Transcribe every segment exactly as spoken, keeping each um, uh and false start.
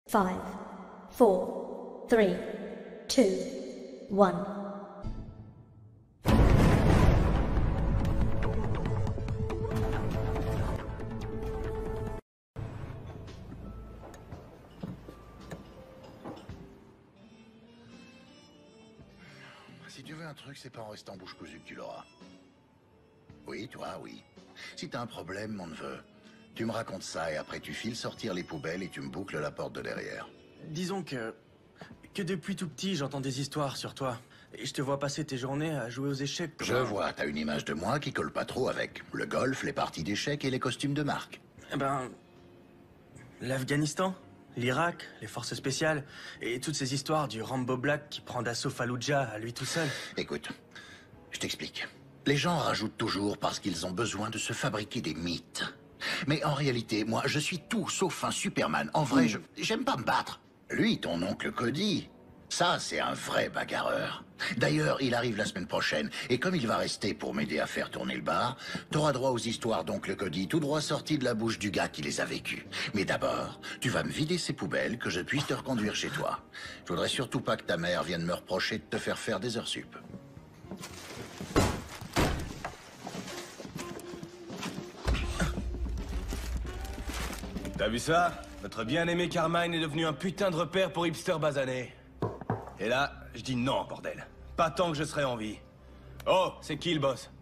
Five, four, three, two, one. Si tu veux un truc, c'est pas en restant bouche cousue que tu l'auras. Oui, toi, oui. Si t'as un problème, mon neveu, tu me racontes ça et après tu files sortir les poubelles et tu me boucles la porte de derrière. Disons que... que depuis tout petit, j'entends des histoires sur toi. Et je te vois passer tes journées à jouer aux échecs. Je vois, t'as une image de moi qui colle pas trop avec le golf, les parties d'échecs et les costumes de marque. Eh ben... l'Afghanistan, l'Irak, les forces spéciales, et toutes ces histoires du Rambo Black qui prend d'assaut Fallujah à lui tout seul. Écoute, je t'explique. Les gens rajoutent toujours parce qu'ils ont besoin de se fabriquer des mythes. Mais en réalité, moi, je suis tout sauf un Superman. En vrai, je j'aime pas me battre. Lui, ton oncle Cody, ça, c'est un vrai bagarreur. D'ailleurs, il arrive la semaine prochaine, et comme il va rester pour m'aider à faire tourner le bar, t'auras droit aux histoires d'oncle Cody, tout droit sorties de la bouche du gars qui les a vécues. Mais d'abord, tu vas me vider ces poubelles, que je puisse te reconduire chez toi. Je voudrais surtout pas que ta mère vienne me reprocher de te faire faire des heures sup. T'as vu ça? Notre bien-aimé Carmine est devenu un putain de repère pour hipster basané. Et là, je dis non, bordel. Pas tant que je serai en vie. Oh, c'est qui le boss?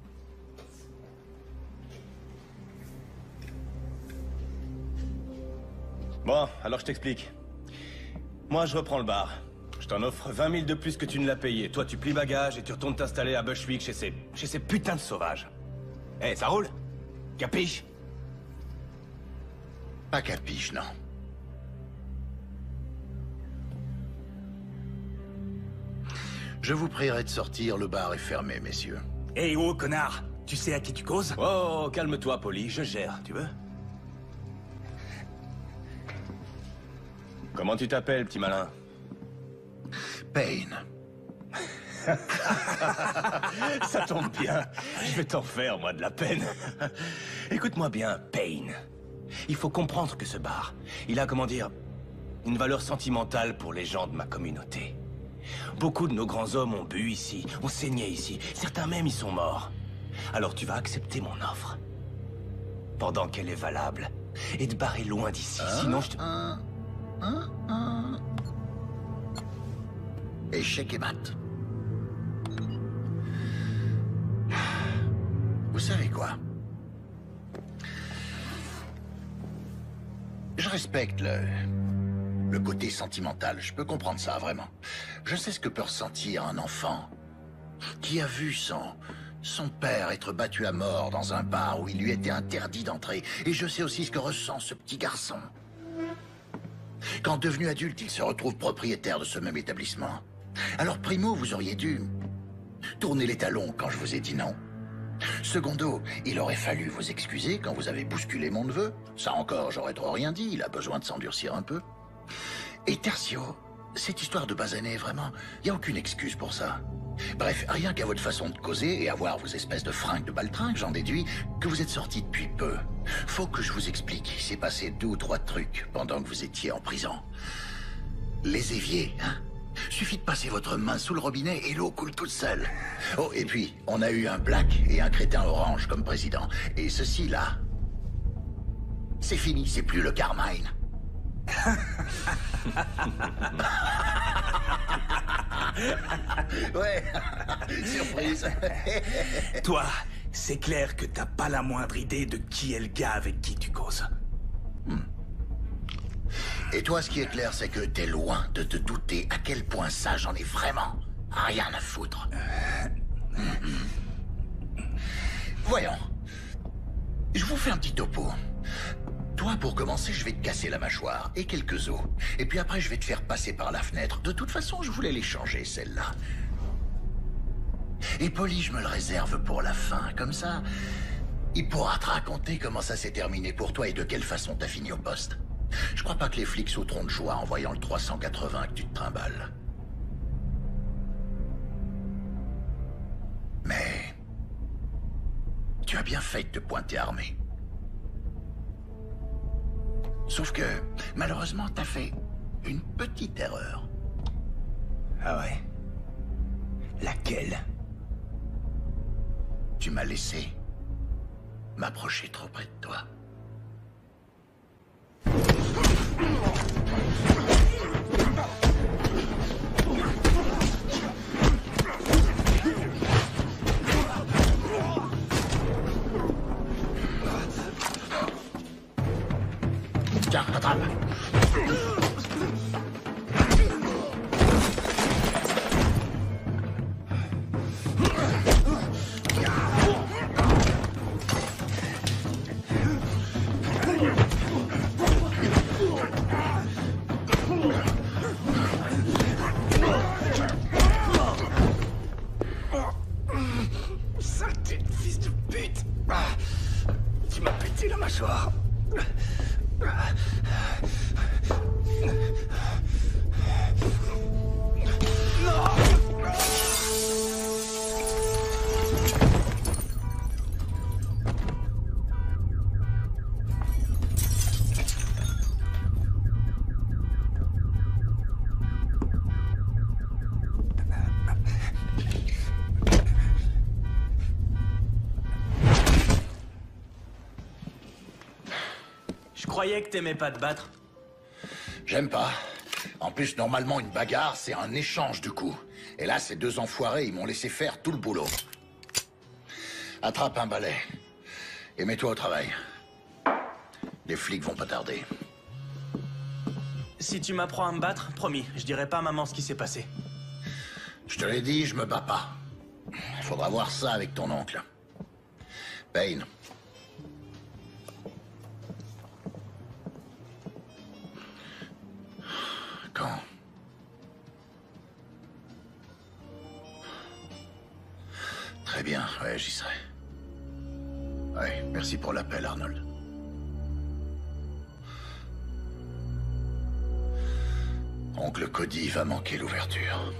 Bon, alors je t'explique. Moi, je reprends le bar. Je t'en offre vingt mille de plus que tu ne l'as payé. Toi, tu plies bagages et tu retournes t'installer à Bushwick chez ces... chez ces putains de sauvages. Eh, hey, ça roule? Capiche? Pas capiche, non. Je vous prierai de sortir, le bar est fermé, messieurs. Hé, hey, oh, connard! Tu sais à qui tu causes? Oh, calme-toi, Polly, je gère, tu veux? Comment tu t'appelles, petit malin? Payne. Ça tombe bien. Je vais t'en faire, moi, de la peine. Écoute-moi bien, Payne. Il faut comprendre que ce bar, il a, comment dire, une valeur sentimentale pour les gens de ma communauté. Beaucoup de nos grands hommes ont bu ici, ont saigné ici. Certains même y sont morts. Alors tu vas accepter mon offre. Pendant qu'elle est valable. Et te barrer loin d'ici, Un, sinon je te... un, un, un. Échec et mat. Vous savez quoi? Je respecte le... le côté sentimental. Je peux comprendre ça, vraiment. Je sais ce que peut ressentir un enfant qui a vu son... son père être battu à mort dans un bar où il lui était interdit d'entrer. Et je sais aussi ce que ressent ce petit garçon. Quand devenu adulte, il se retrouve propriétaire de ce même établissement. Alors, primo, vous auriez dû tourner les talons quand je vous ai dit non. Secondo, il aurait fallu vous excuser quand vous avez bousculé mon neveu. Ça encore, j'aurais trop rien dit, il a besoin de s'endurcir un peu. Et tertio, cette histoire de basané, vraiment, il n'y a aucune excuse pour ça. Bref, rien qu'à votre façon de causer et à voir vos espèces de fringues de baltringue, j'en déduis que vous êtes sortis depuis peu. Faut que je vous explique, il s'est passé deux ou trois trucs pendant que vous étiez en prison. Les éviers, hein? Suffit de passer votre main sous le robinet et l'eau coule toute seule. Oh, et puis, on a eu un black et un crétin orange comme président. Et ceci, là, c'est fini, c'est plus le Carmine. Ouais, surprise. Toi, c'est clair que t'as pas la moindre idée de qui est le gars avec qui tu causes. Hmm. Et toi, ce qui est clair, c'est que t'es loin de te douter à quel point ça, j'en ai vraiment rien à foutre. Voyons. Je vous fais un petit topo. Toi, pour commencer, je vais te casser la mâchoire et quelques os. Et puis après, je vais te faire passer par la fenêtre. De toute façon, je voulais les changer, celle-là. Et Polly, je me le réserve pour la fin. Comme ça, il pourra te raconter comment ça s'est terminé pour toi et de quelle façon t'as fini au poste. Je crois pas que les flics sauteront de joie en voyant le trois cent quatre-vingts que tu te trimbales. Mais... tu as bien fait de te pointer armé. Sauf que, malheureusement, t'as fait une petite erreur. Ah ouais? Laquelle? Tu m'as laissé m'approcher trop près de toi. Tiens, attrape. Saleté de fils de pute! Tu m'as pété la mâchoire. Je croyais que t'aimais pas te battre. J'aime pas. En plus, normalement, une bagarre, c'est un échange de coups. Et là, ces deux enfoirés, ils m'ont laissé faire tout le boulot. Attrape un balai. Et mets-toi au travail. Les flics vont pas tarder. Si tu m'apprends à me battre, promis, je dirai pas à maman ce qui s'est passé. Je te l'ai dit, je me bats pas. Faudra voir ça avec ton oncle. Payne. Quand? Très bien, ouais, j'y serai. Ouais, merci pour l'appel, Arnold. Oncle Cody va manquer l'ouverture.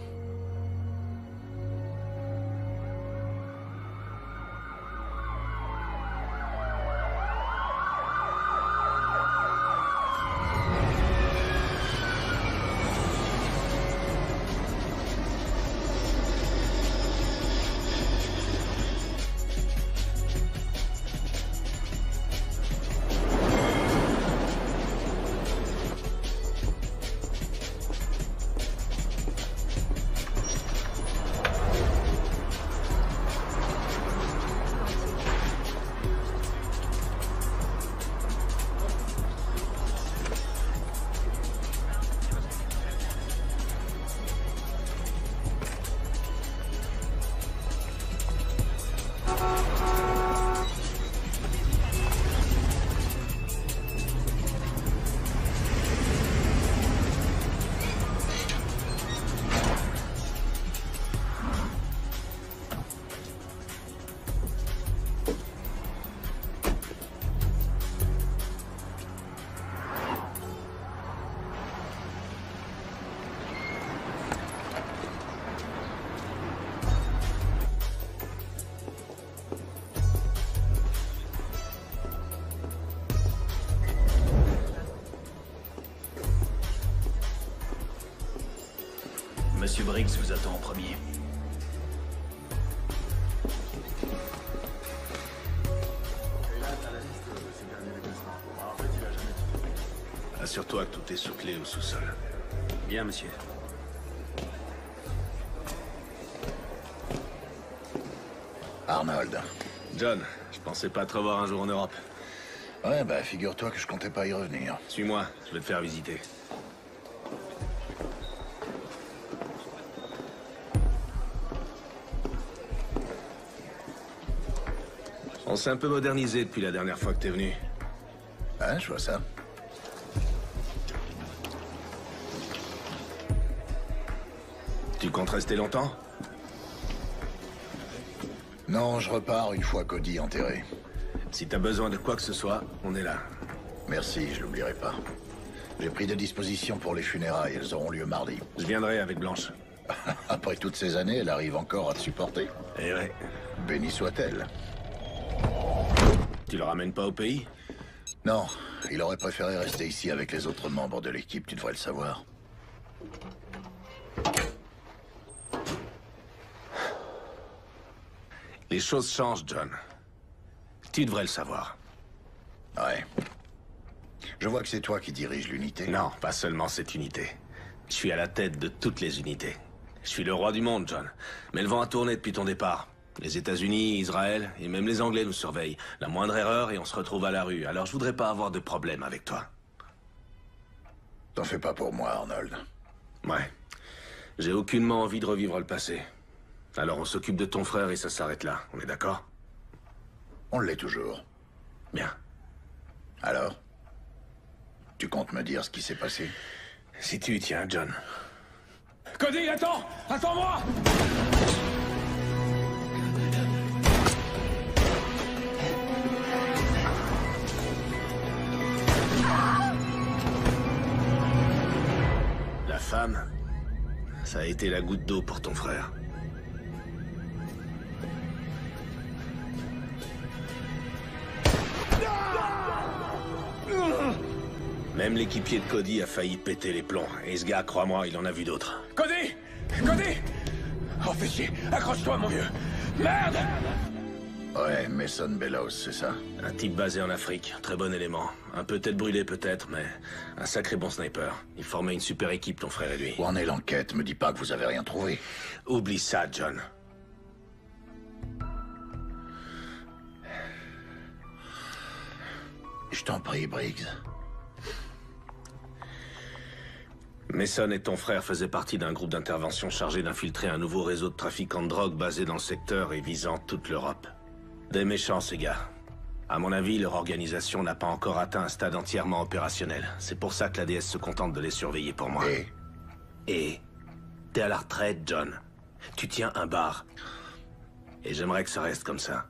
Monsieur Briggs vous attend en premier. Assure-toi que tout est sous clé au sous-sol. Bien, monsieur. Arnold. John, je pensais pas te revoir un jour en Europe. Ouais, bah figure-toi que je comptais pas y revenir. Suis-moi, je vais te faire visiter. On s'est un peu modernisé depuis la dernière fois que t'es venu. Hein, je vois ça. Tu comptes rester longtemps? Non, je repars une fois Cody enterré. Si t'as besoin de quoi que ce soit, on est là. Merci, je l'oublierai pas. J'ai pris des dispositions pour les funérailles, elles auront lieu mardi. Je viendrai avec Blanche. Après toutes ces années, elle arrive encore à te supporter. Eh ouais. Béni soit-elle. Tu le ramènes pas au pays? Non, il aurait préféré rester ici avec les autres membres de l'équipe, tu devrais le savoir. Les choses changent, John. Tu devrais le savoir. Ouais. Je vois que c'est toi qui dirige l'unité. Non, pas seulement cette unité. Je suis à la tête de toutes les unités. Je suis le roi du monde, John. Mais le vent a tourné depuis ton départ. Les États-Unis, Israël et même les Anglais nous surveillent. La moindre erreur et on se retrouve à la rue. Alors je voudrais pas avoir de problème avec toi. T'en fais pas pour moi, Arnold. Ouais. J'ai aucunement envie de revivre le passé. Alors on s'occupe de ton frère et ça s'arrête là. On est d'accord? On l'est toujours. Bien. Alors? Tu comptes me dire ce qui s'est passé? Si tu y tiens, John. Cody, attends! Attends-moi! La femme, ça a été la goutte d'eau pour ton frère. Même l'équipier de Cody a failli péter les plombs. Et ce gars, crois-moi, il en a vu d'autres. Cody! Cody! Oh, fais chier! Accroche-toi, mon vieux! Merde! Ouais, Mason Bellows, c'est ça? Un type basé en Afrique, très bon élément. Un peu tête brûlée peut-être, mais un sacré bon sniper. Il formait une super équipe, ton frère et lui. Où en est l'enquête? Me dis pas que vous avez rien trouvé. Oublie ça, John. Je t'en prie, Briggs. Mason et ton frère faisaient partie d'un groupe d'intervention chargé d'infiltrer un nouveau réseau de trafiquants de drogue basé dans le secteur et visant toute l'Europe. Des méchants, ces gars. À mon avis, leur organisation n'a pas encore atteint un stade entièrement opérationnel. C'est pour ça que l'A D S se contente de les surveiller pour moi. Et? Et t'es à la retraite, John. Tu tiens un bar. Et j'aimerais que ça reste comme ça.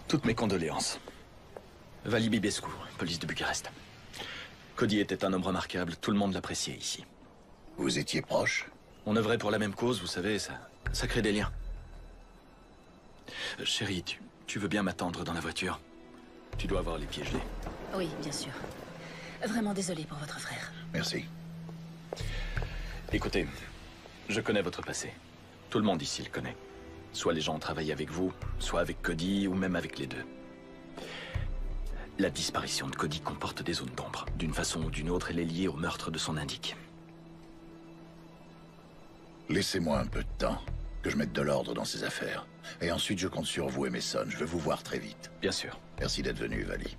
Toutes mes condoléances. Vali Bibescu, police de Bucarest. Cody était un homme remarquable, tout le monde l'appréciait ici. Vous étiez proche? On œuvrait pour la même cause, vous savez, ça, ça crée des liens. Euh, chérie, tu, tu veux bien m'attendre dans la voiture? Tu dois avoir les pieds gelés. Oui, bien sûr. Vraiment désolé pour votre frère. Merci. Écoutez, je connais votre passé. Tout le monde ici le connaît. Soit les gens ont travaillé avec vous, soit avec Cody, ou même avec les deux. La disparition de Cody comporte des zones d'ombre. D'une façon ou d'une autre, elle est liée au meurtre de son indique. Laissez-moi un peu de temps, que je mette de l'ordre dans ces affaires. Et ensuite, je compte sur vous, Emerson. Je veux vous voir très vite. Bien sûr. Merci d'être venu, Vali.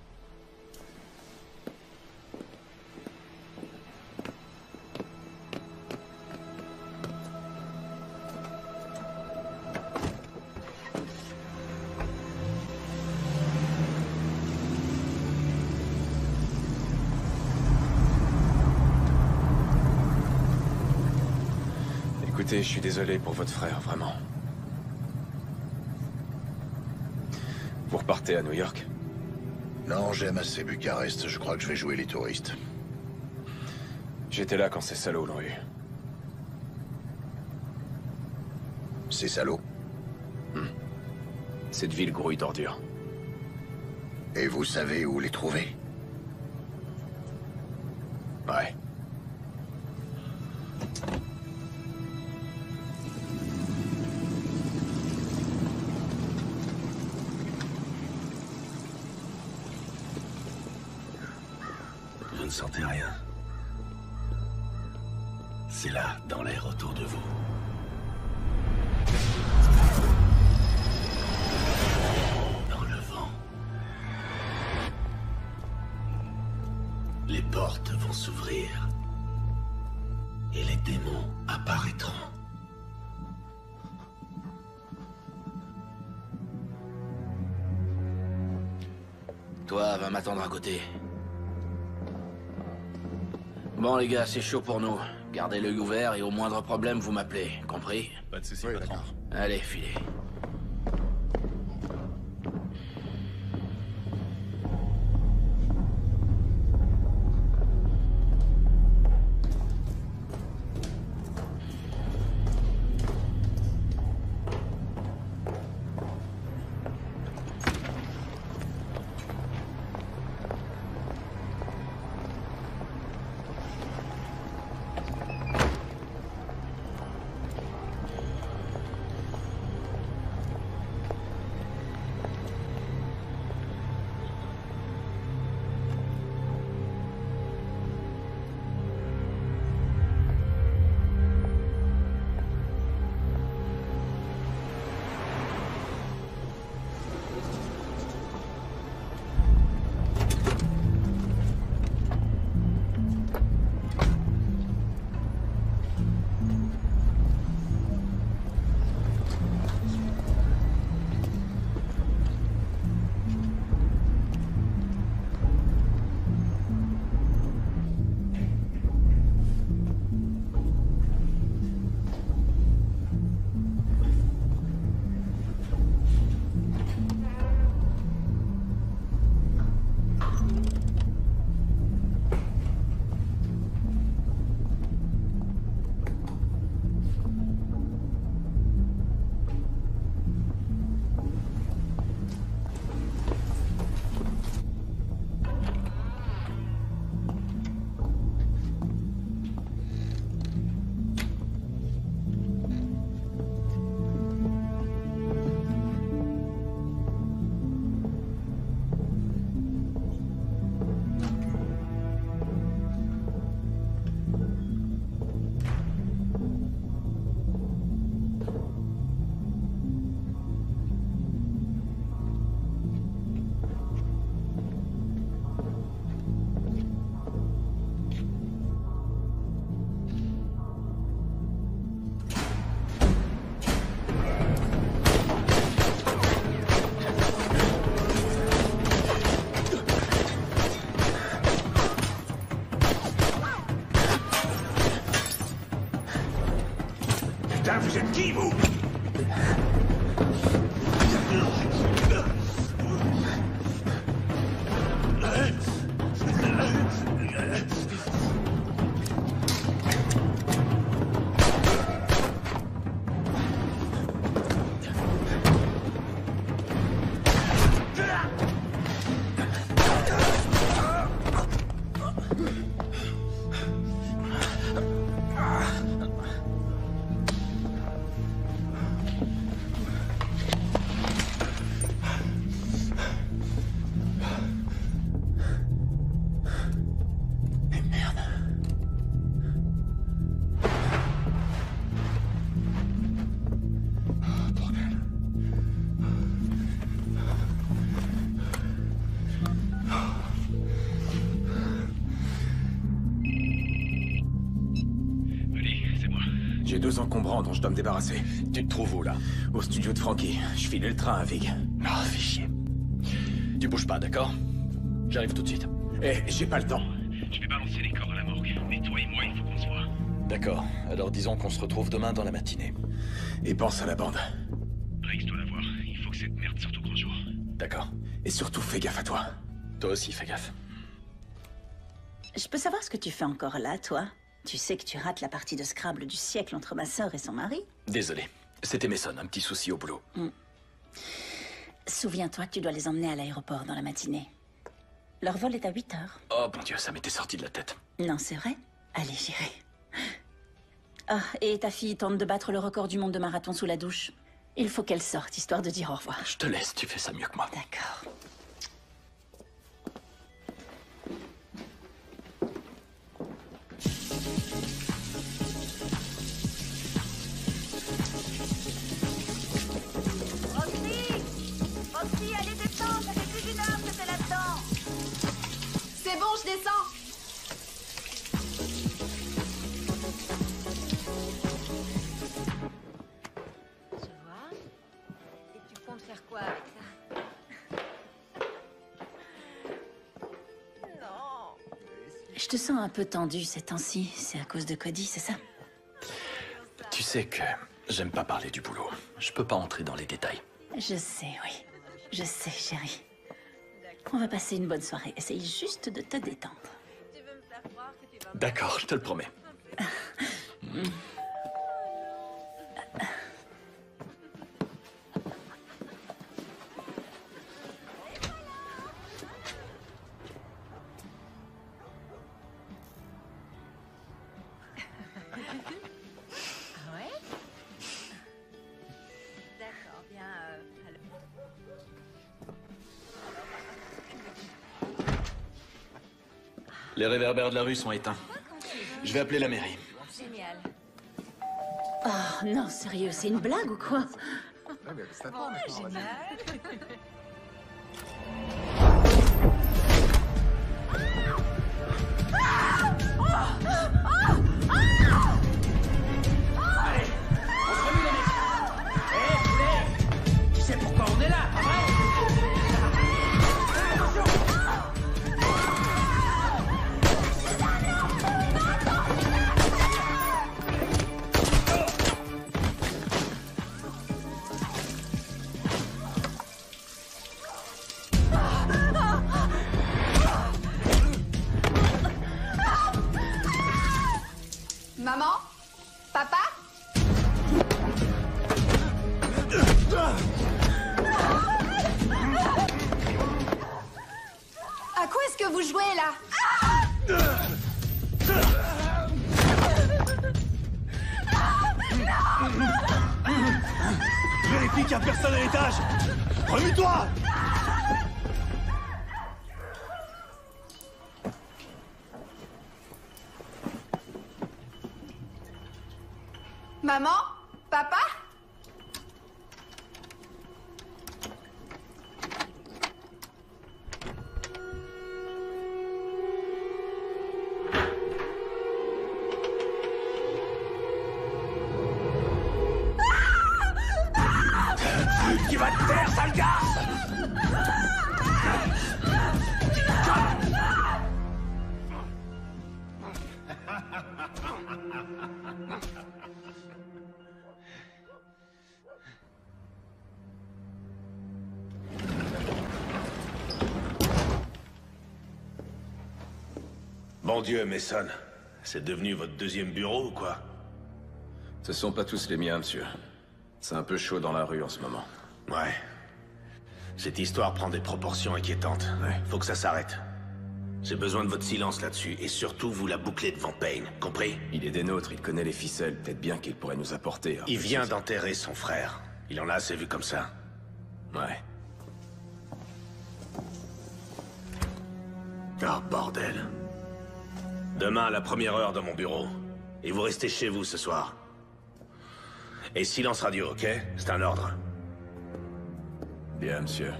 Écoutez, je suis désolé pour votre frère, vraiment. Vous repartez à New York? Non, j'aime assez Bucarest. Je crois que je vais jouer les touristes. J'étais là quand ces salauds l'ont eu. Ces salauds? Hmm. Cette ville grouille d'ordures. Et vous savez où les trouver? Ouais. Vous ne sentez rien. C'est là, dans l'air autour de vous. Dans le vent. Les portes vont s'ouvrir. Et les démons apparaîtront. Toi, va m'attendre à côté. Bon les gars, c'est chaud pour nous. Gardez l'œil ouvert et au moindre problème, vous m'appelez. Compris? Pas de soucis, Oui, patron. d'accord. Allez, filez. Putain, vous êtes qui, vous? deux encombrants dont je dois me débarrasser. Tu te trouves où, là? Au studio de Frankie. Je filais le train à Vig. Ah, fais chier. Tu bouges pas, d'accord? J'arrive tout de suite. Eh, j'ai pas le temps. Je vais balancer les corps à la morgue. Mais toi et moi, il faut qu'on se voit. D'accord. Alors disons qu'on se retrouve demain dans la matinée. Et pense à la bande. Rex doit la voir. Il faut que cette merde sorte au grand jour. D'accord. Et surtout, fais gaffe à toi. Toi aussi, fais gaffe. Je peux savoir ce que tu fais encore là, toi? Tu sais que tu rates la partie de Scrabble du siècle entre ma sœur et son mari? Désolé. C'était Mason, un petit souci au boulot. Mm. Souviens-toi que tu dois les emmener à l'aéroport dans la matinée. Leur vol est à huit heures. Oh mon Dieu, ça m'était sorti de la tête. Non, c'est vrai? Allez, j'irai. Ah, et ta fille tente de battre le record du monde de marathon sous la douche. Il faut qu'elle sorte, histoire de dire au revoir. Je te laisse, tu fais ça mieux que moi. D'accord. Roxy, allez descendre, ça fait plus d'une heure que t'es là-dedans. C'est bon, je descends. Je vois. Et tu comptes faire quoi avec ça? Non. Je te sens un peu tendue ces temps-ci. C'est à cause de Cody, c'est ça? Tu sais que j'aime pas parler du boulot. Je peux pas entrer dans les détails. Je sais, oui. Je sais, chérie. On va passer une bonne soirée. Essaye juste de te détendre. Tu veux me faire croire que tu vas... D'accord, je te le promets. Ah ouais? D'accord, bien... Euh, alors... Les réverbères de la rue sont éteints. Je vais appeler la mairie. Génial. Oh non, sérieux, c'est une blague ou quoi? Ouais, génial. Tu sais pourquoi on est là, pas vrai? Maman? Papa? À quoi est-ce que vous jouez là? Vérifie qu'il n'y a personne à l'étage. Remue-toi. Maman? Papa? Qui va te taire, sale garce! Bon Dieu, Mason. C'est devenu votre deuxième bureau ou quoi? Ce sont pas tous les miens, monsieur. C'est un peu chaud dans la rue en ce moment. Ouais. Cette histoire prend des proportions inquiétantes. Ouais. Faut que ça s'arrête. J'ai besoin de votre silence là-dessus, et surtout vous la bouclez devant Payne, compris? Il est des nôtres, il connaît les ficelles. Peut-être bien qu'il pourrait nous apporter. un Il peu vient de- d'enterrer son frère. Il en a assez vu comme ça. Ouais. Ah, bordel. Demain, à la première heure dans mon bureau. Et vous restez chez vous ce soir. Et silence radio, ok? C'est un ordre. Bien, monsieur.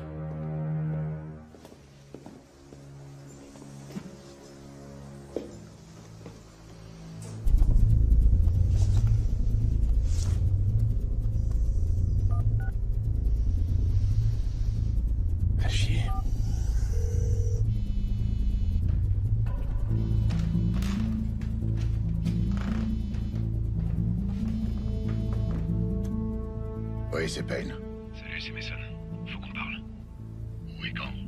Oui, c'est Payne. Salut, c'est Mason. Faut qu'on parle. Où et quand?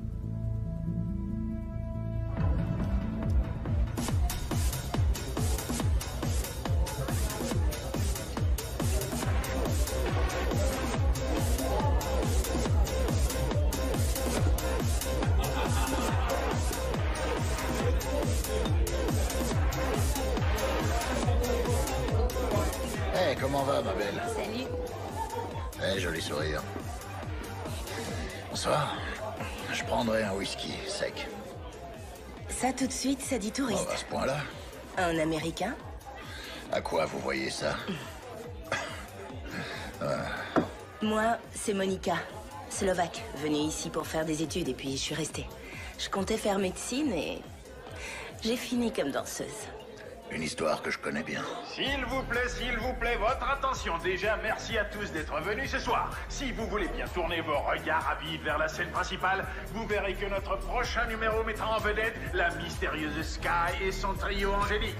Hey, comment va, ma belle? Salut. Eh, joli sourire. Bonsoir. Je prendrai un whisky sec. Ça, tout de suite, ça dit touriste. Oh, à ce point-là? Un Américain? À quoi vous voyez ça? Ah. Moi, c'est Monica, slovaque, venue ici pour faire des études et puis je suis restée. Je comptais faire médecine et j'ai fini comme danseuse. Une histoire que je connais bien. S'il vous plaît, s'il vous plaît, votre attention. Déjà, merci à tous d'être venus ce soir. Si vous voulez bien tourner vos regards avides vers la scène principale, vous verrez que notre prochain numéro mettra en vedette la mystérieuse Sky et son trio angélique.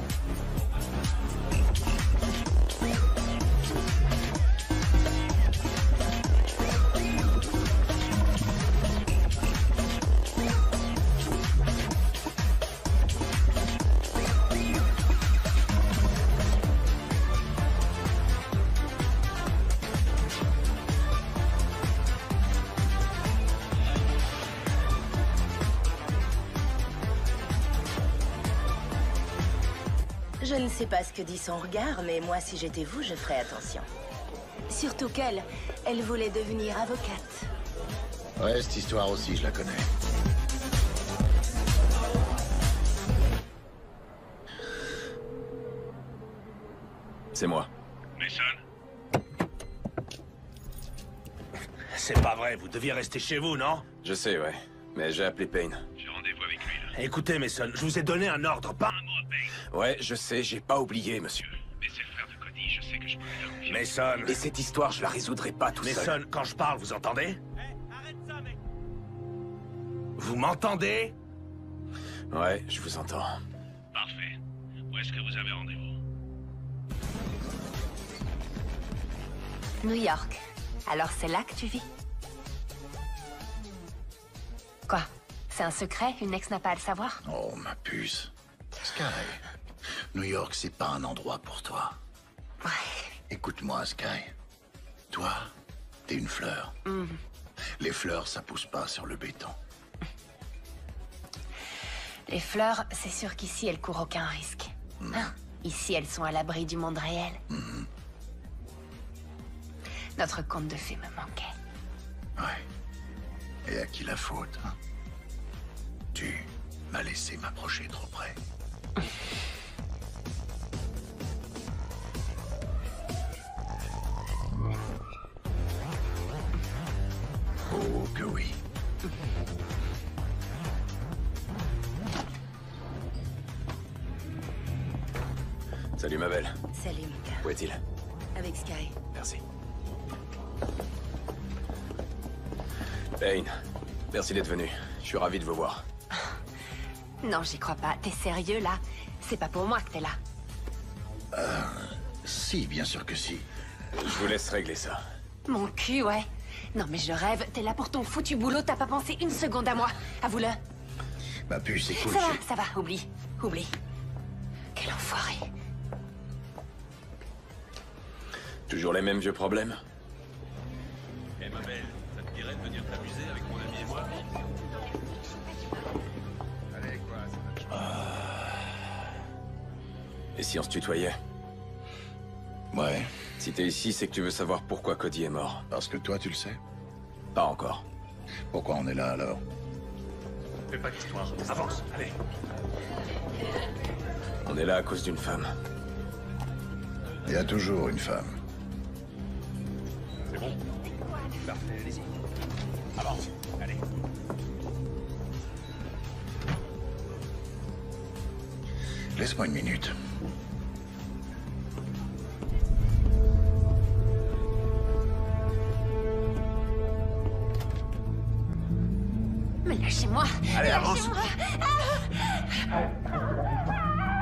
Je ne sais pas ce que dit son regard, mais moi, si j'étais vous, je ferais attention. Surtout qu'elle, elle voulait devenir avocate. Ouais, cette histoire aussi, je la connais. C'est moi. Mason? C'est pas vrai, vous deviez rester chez vous, non? Je sais, ouais. Mais j'ai appelé Payne. J'ai rendez-vous avec lui, là. Écoutez, Mason, je vous ai donné un ordre, pas un mot à Payne. Ouais, je sais, j'ai pas oublié, monsieur. Mais c'est le frère de Cody, je sais que je peux lui faire confiance. Mason... Et cette histoire, je la résoudrai pas tout seul. Mason, quand je parle, vous entendez? Arrête ça, mec! Vous m'entendez? Ouais, je vous entends. Parfait. Où est-ce que vous avez rendez-vous? New York. Alors c'est là que tu vis? Quoi? C'est un secret? Une ex n'a pas à le savoir? Oh, ma puce. Sky, New York, c'est pas un endroit pour toi. Ouais. Écoute-moi, Sky. Toi, t'es une fleur. Mm. Les fleurs, ça pousse pas sur le béton. Les fleurs, c'est sûr qu'ici, elles courent aucun risque. Mm. Hein? Ici, elles sont à l'abri du monde réel. Mm. Notre conte de fées me manquait. Ouais. Et à qui la faute, hein? Tu m'as laissé m'approcher trop près. Oh, que oui. Salut, ma belle. Salut, Mika. Où est-il? Avec Sky. Merci. Payne, merci d'être venu. Je suis ravi de vous voir. Non, j'y crois pas. T'es sérieux, là? C'est pas pour moi que t'es là. Euh... Si, bien sûr que si. Je vous laisse régler ça. Mon cul, ouais. Non, mais je rêve. T'es là pour ton foutu boulot. T'as pas pensé une seconde à moi. Avoue-le. Ma puce, c'est cool. Ça va, ça va. Oublie. Oublie. Quel enfoiré. Toujours les mêmes vieux problèmes? Eh hey, ma belle, ça te dirait de venir t'amuser avec mon ami et moi? Allez, quoi, ça va. Et si on se tutoyait? Ouais. Si t'es ici, c'est que tu veux savoir pourquoi Cody est mort. Parce que toi, tu le sais? Pas encore. Pourquoi on est là, alors? Fais pas d'histoire. Avance, allez. On est là à cause d'une femme. Il y a toujours une femme. C'est bon? Parfait, allez-y. Avance, allez. Laisse-moi une minute. Mais lâchez-moi. Allez, avance.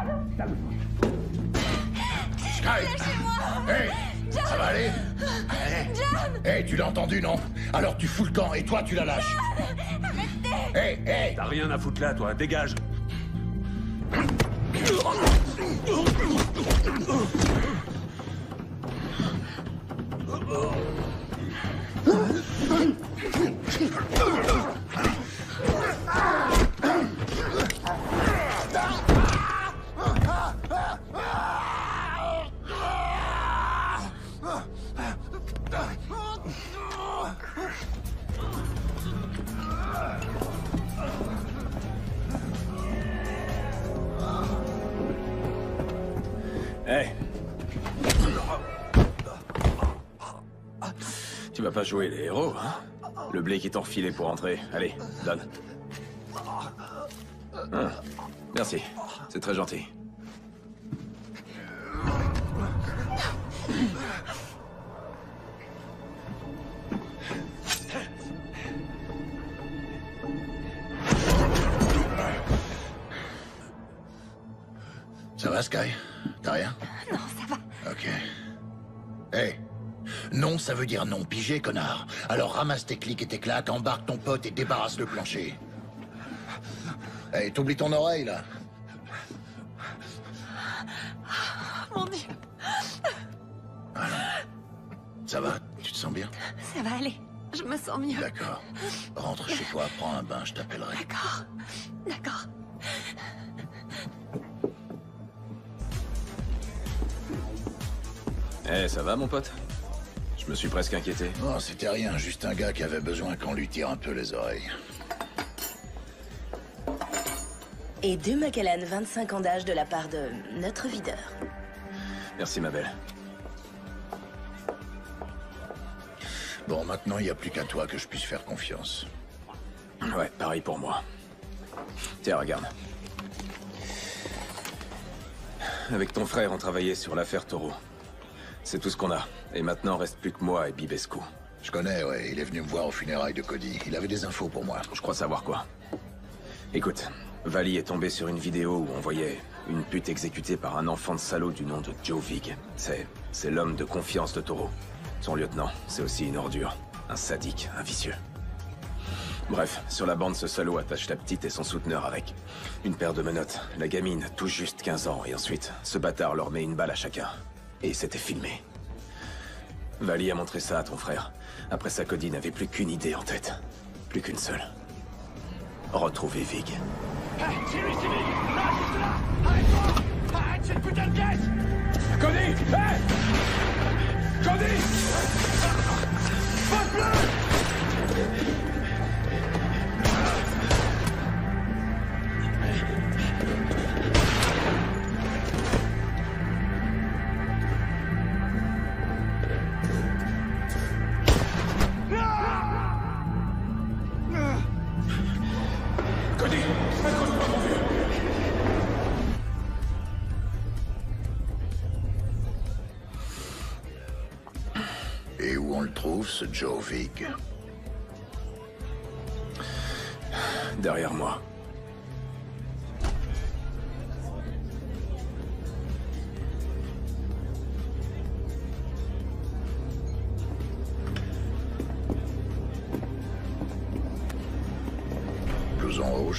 Sky! Hey! Ça va aller? Allez, Hé, hey, tu l'as entendu, non? Alors tu fous le camp et toi tu la lâches. Arrêtez! Hé, hey, hé hey. T'as rien à foutre là, toi, dégage. Hey. Tu vas pas jouer les héros, hein? Le blé qui t'ont refilé pour entrer. Allez, donne. Hum. Merci, c'est très gentil. Ça va, Sky? T'as rien? Non, ça va. Ok. Hé! Hey. Non, ça veut dire non, pigé, connard. Alors ramasse tes clics et tes claques, embarque ton pote et débarrasse le plancher. Hé, hey, t'oublies ton oreille, là? Mon Dieu. Alors, ça va? Tu te sens bien? Ça va aller. Je me sens mieux. D'accord. Rentre chez toi, prends un bain, je t'appellerai. D'accord. D'accord. Eh, hey, ça va, mon pote? Je me suis presque inquiété. Non, c'était rien, juste un gars qui avait besoin qu'on lui tire un peu les oreilles. Et deux Macallan, vingt-cinq ans d'âge de la part de notre videur. Merci, ma belle. Bon, maintenant, il n'y a plus qu'à toi que je puisse faire confiance. Ouais, pareil pour moi. Tiens, regarde. Avec ton frère, on travaillait sur l'affaire Taureau. C'est tout ce qu'on a. Et maintenant, reste plus que moi et Bibescu. Je connais, ouais. Il est venu me voir aux funérailles de Cody. Il avait des infos pour moi. Je crois savoir quoi. Écoute, Vali est tombé sur une vidéo où on voyait une pute exécutée par un enfant de salaud du nom de Joe Vig. C'est... c'est l'homme de confiance de Taureau. Son lieutenant, c'est aussi une ordure. Un sadique, un vicieux. Bref, sur la bande, ce salaud attache la petite et son souteneur avec une paire de menottes. La gamine, tout juste quinze ans. Et ensuite, ce bâtard leur met une balle à chacun. Et c'était filmé. Vali a montré ça à ton frère. Après ça, Cody n'avait plus qu'une idée en tête. Plus qu'une seule. Retrouver Vig. Hey, c'est lui, c'est Vig! Là, juste là! Arrête-toi! Arrête cette putain de pièce! Cody! Hey! Cody! Faites bleu! Et où on le trouve, ce Joe Vig? Derrière moi. Blouson rouge.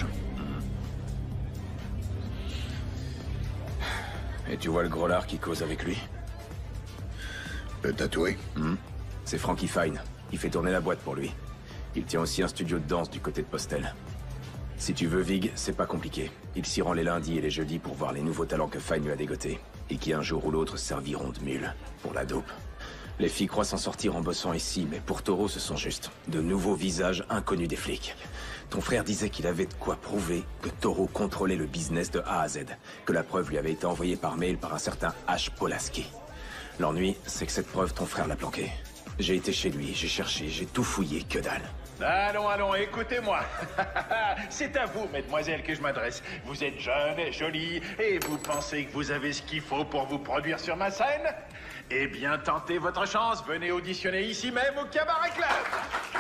Et tu vois le gros lard qui cause avec lui? Le tatoué? mmh. C'est Frankie Fine. Il fait tourner la boîte pour lui. Il tient aussi un studio de danse du côté de Postel. Si tu veux Vig, c'est pas compliqué. Il s'y rend les lundis et les jeudis pour voir les nouveaux talents que Fine lui a dégotés. Et qui un jour ou l'autre serviront de mule. Pour la dope. Les filles croient s'en sortir en bossant ici, mais pour Taureau, ce sont juste de nouveaux visages inconnus des flics. Ton frère disait qu'il avait de quoi prouver que Taureau contrôlait le business de A à Z. Que la preuve lui avait été envoyée par mail par un certain H. Polaski. L'ennui, c'est que cette preuve, ton frère l'a planquée. J'ai été chez lui, j'ai cherché, j'ai tout fouillé, que dalle. Allons, allons, écoutez-moi. C'est à vous, mesdemoiselles, que je m'adresse. Vous êtes jeune, jolie, et vous pensez que vous avez ce qu'il faut pour vous produire sur ma scène? Eh bien, tentez votre chance. Venez auditionner ici même au Cabaret Club.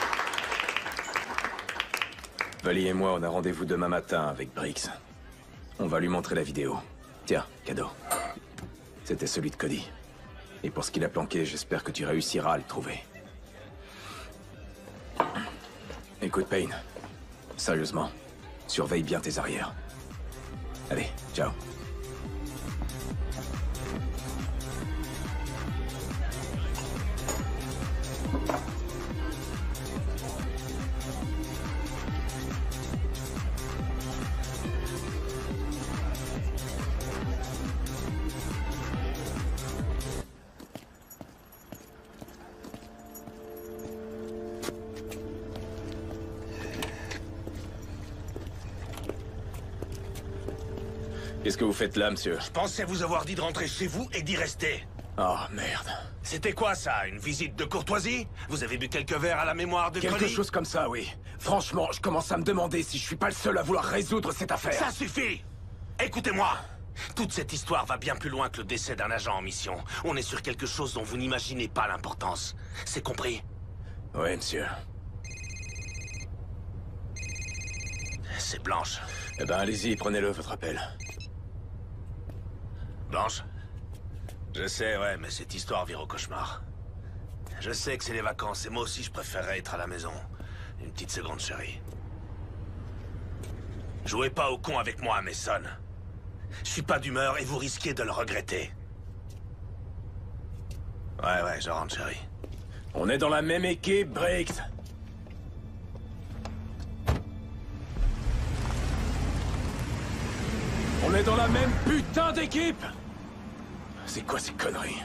Vali et moi, on a rendez-vous demain matin avec Briggs. On va lui montrer la vidéo. Tiens, cadeau. C'était celui de Cody. Et pour ce qu'il a planqué, j'espère que tu réussiras à le trouver. Écoute, Payne. Sérieusement, surveille bien tes arrières. Allez, ciao. Qu'est-ce que vous faites là, monsieur? Je pensais vous avoir dit de rentrer chez vous et d'y rester. Oh, merde. C'était quoi, ça? Une visite de courtoisie? Vous avez bu quelques verres à la mémoire de Quelque Collie? chose comme ça, oui. Franchement, je commence à me demander si je suis pas le seul à vouloir résoudre cette affaire. Ça suffit! Écoutez-moi! Toute cette histoire va bien plus loin que le décès d'un agent en mission. On est sur quelque chose dont vous n'imaginez pas l'importance. C'est compris? Oui, monsieur. C'est Blanche. Eh ben, allez-y, prenez-le, votre appel. Blanche? Je sais, ouais, mais cette histoire vire au cauchemar. Je sais que c'est les vacances, et moi aussi je préférerais être à la maison. Une petite seconde, chérie. Jouez pas au con avec moi, Mason. Je suis pas d'humeur et vous risquez de le regretter. Ouais, ouais, je rentre, chérie. On est dans la même équipe, Briggs. On est dans la même putain d'équipe! C'est quoi ces conneries?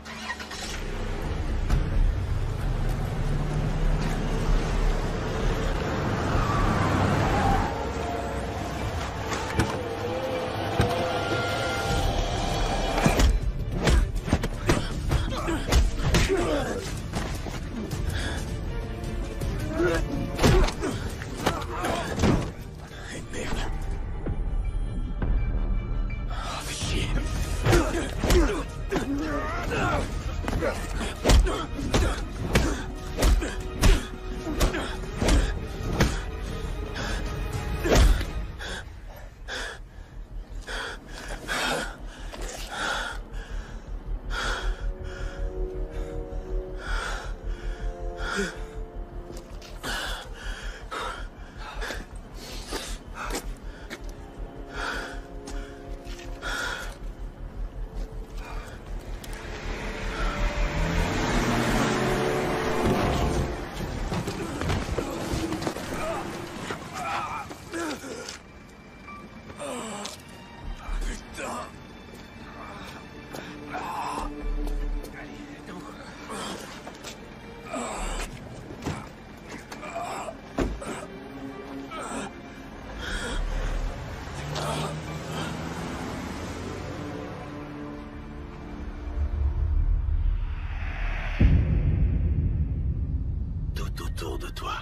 Autour de toi.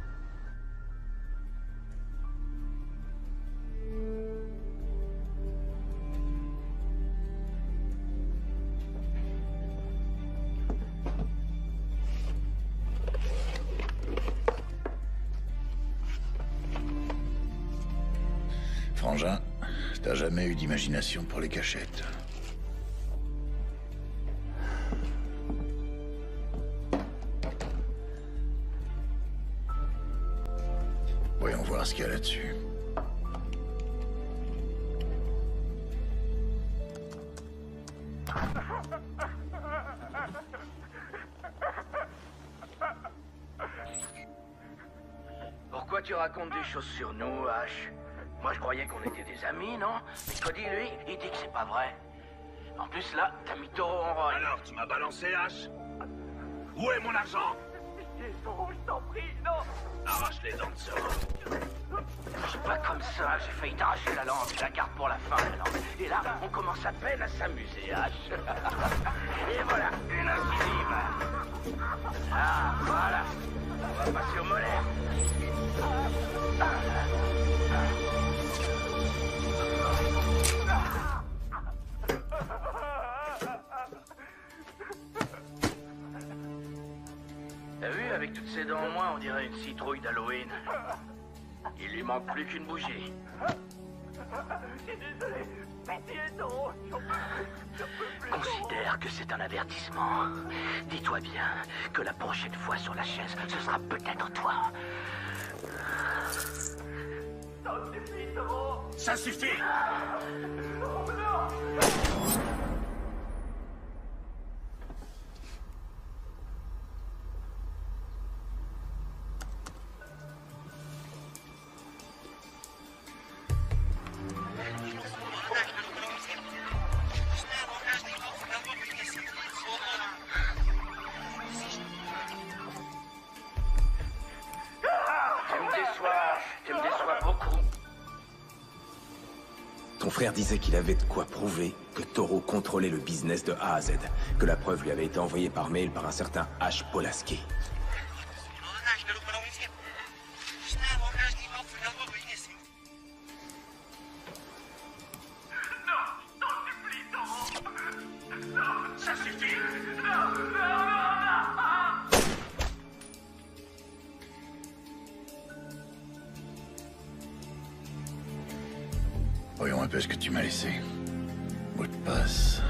Frangin, t'as jamais eu d'imagination pour les cachettes. Voyons voir ce qu'il y a là-dessus. Pourquoi tu racontes des choses sur nous, Ash? Moi, je croyais qu'on était des amis, non? Mais Cody, lui, il dit que c'est pas vrai. En plus, là, t'as mis taureau en rogne. Alors, tu m'as balancé, Ash? Où est mon argent? Je t'en prie, non! Arrache les dents de ce. Je suis pas comme ça, j'ai failli t'arracher la langue, je la garde pour la fin, la langue. Et là, on commence à peine à s'amuser, Ash. Et voilà, une incisive. Ah, voilà. On va passer au molaire. T'as vu, avec toutes ces dents en moins, on dirait une citrouille d'Halloween. Il lui manque plus qu'une bougie. Je suis désolé. Pitié, non. Considère que c'est un avertissement. Dis-toi bien que la prochaine fois sur la chaise, ce sera peut-être toi. Ça suffit, Toro. Ça suffit. Oh non. Ton frère disait qu'il avait de quoi prouver que Toro contrôlait le business de A à Z, que la preuve lui avait été envoyée par mail par un certain H. Polaski. Ça suffit. Non, non, non. Voyons un peu ce que tu m'as laissé. Mot de passe.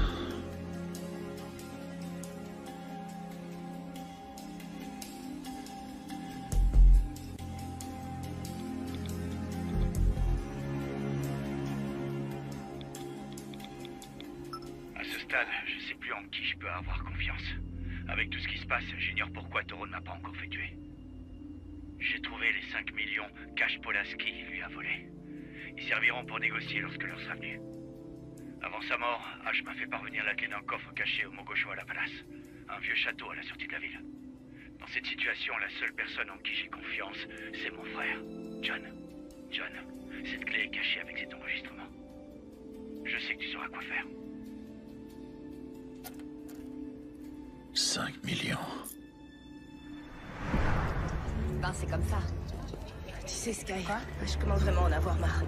À ce stade, je sais plus en qui je peux avoir confiance. Avec tout ce qui se passe, j'ignore pourquoi Toro ne m'a pas encore fait tuer. J'ai trouvé les cinq millions qu'H. Polaski lui a volés. Ils serviront pour négocier lorsque l'heure sera venue. Avant sa mort, H m'a fait parvenir la clé d'un coffre caché au Mogosho à la Palace, un vieux château à la sortie de la ville. Dans cette situation, la seule personne en qui j'ai confiance, c'est mon frère, John. John, cette clé est cachée avec cet enregistrement. Je sais que tu sauras quoi faire. cinq millions. Ben, c'est comme ça. Tu sais, Sky, je commence vraiment à en avoir marre.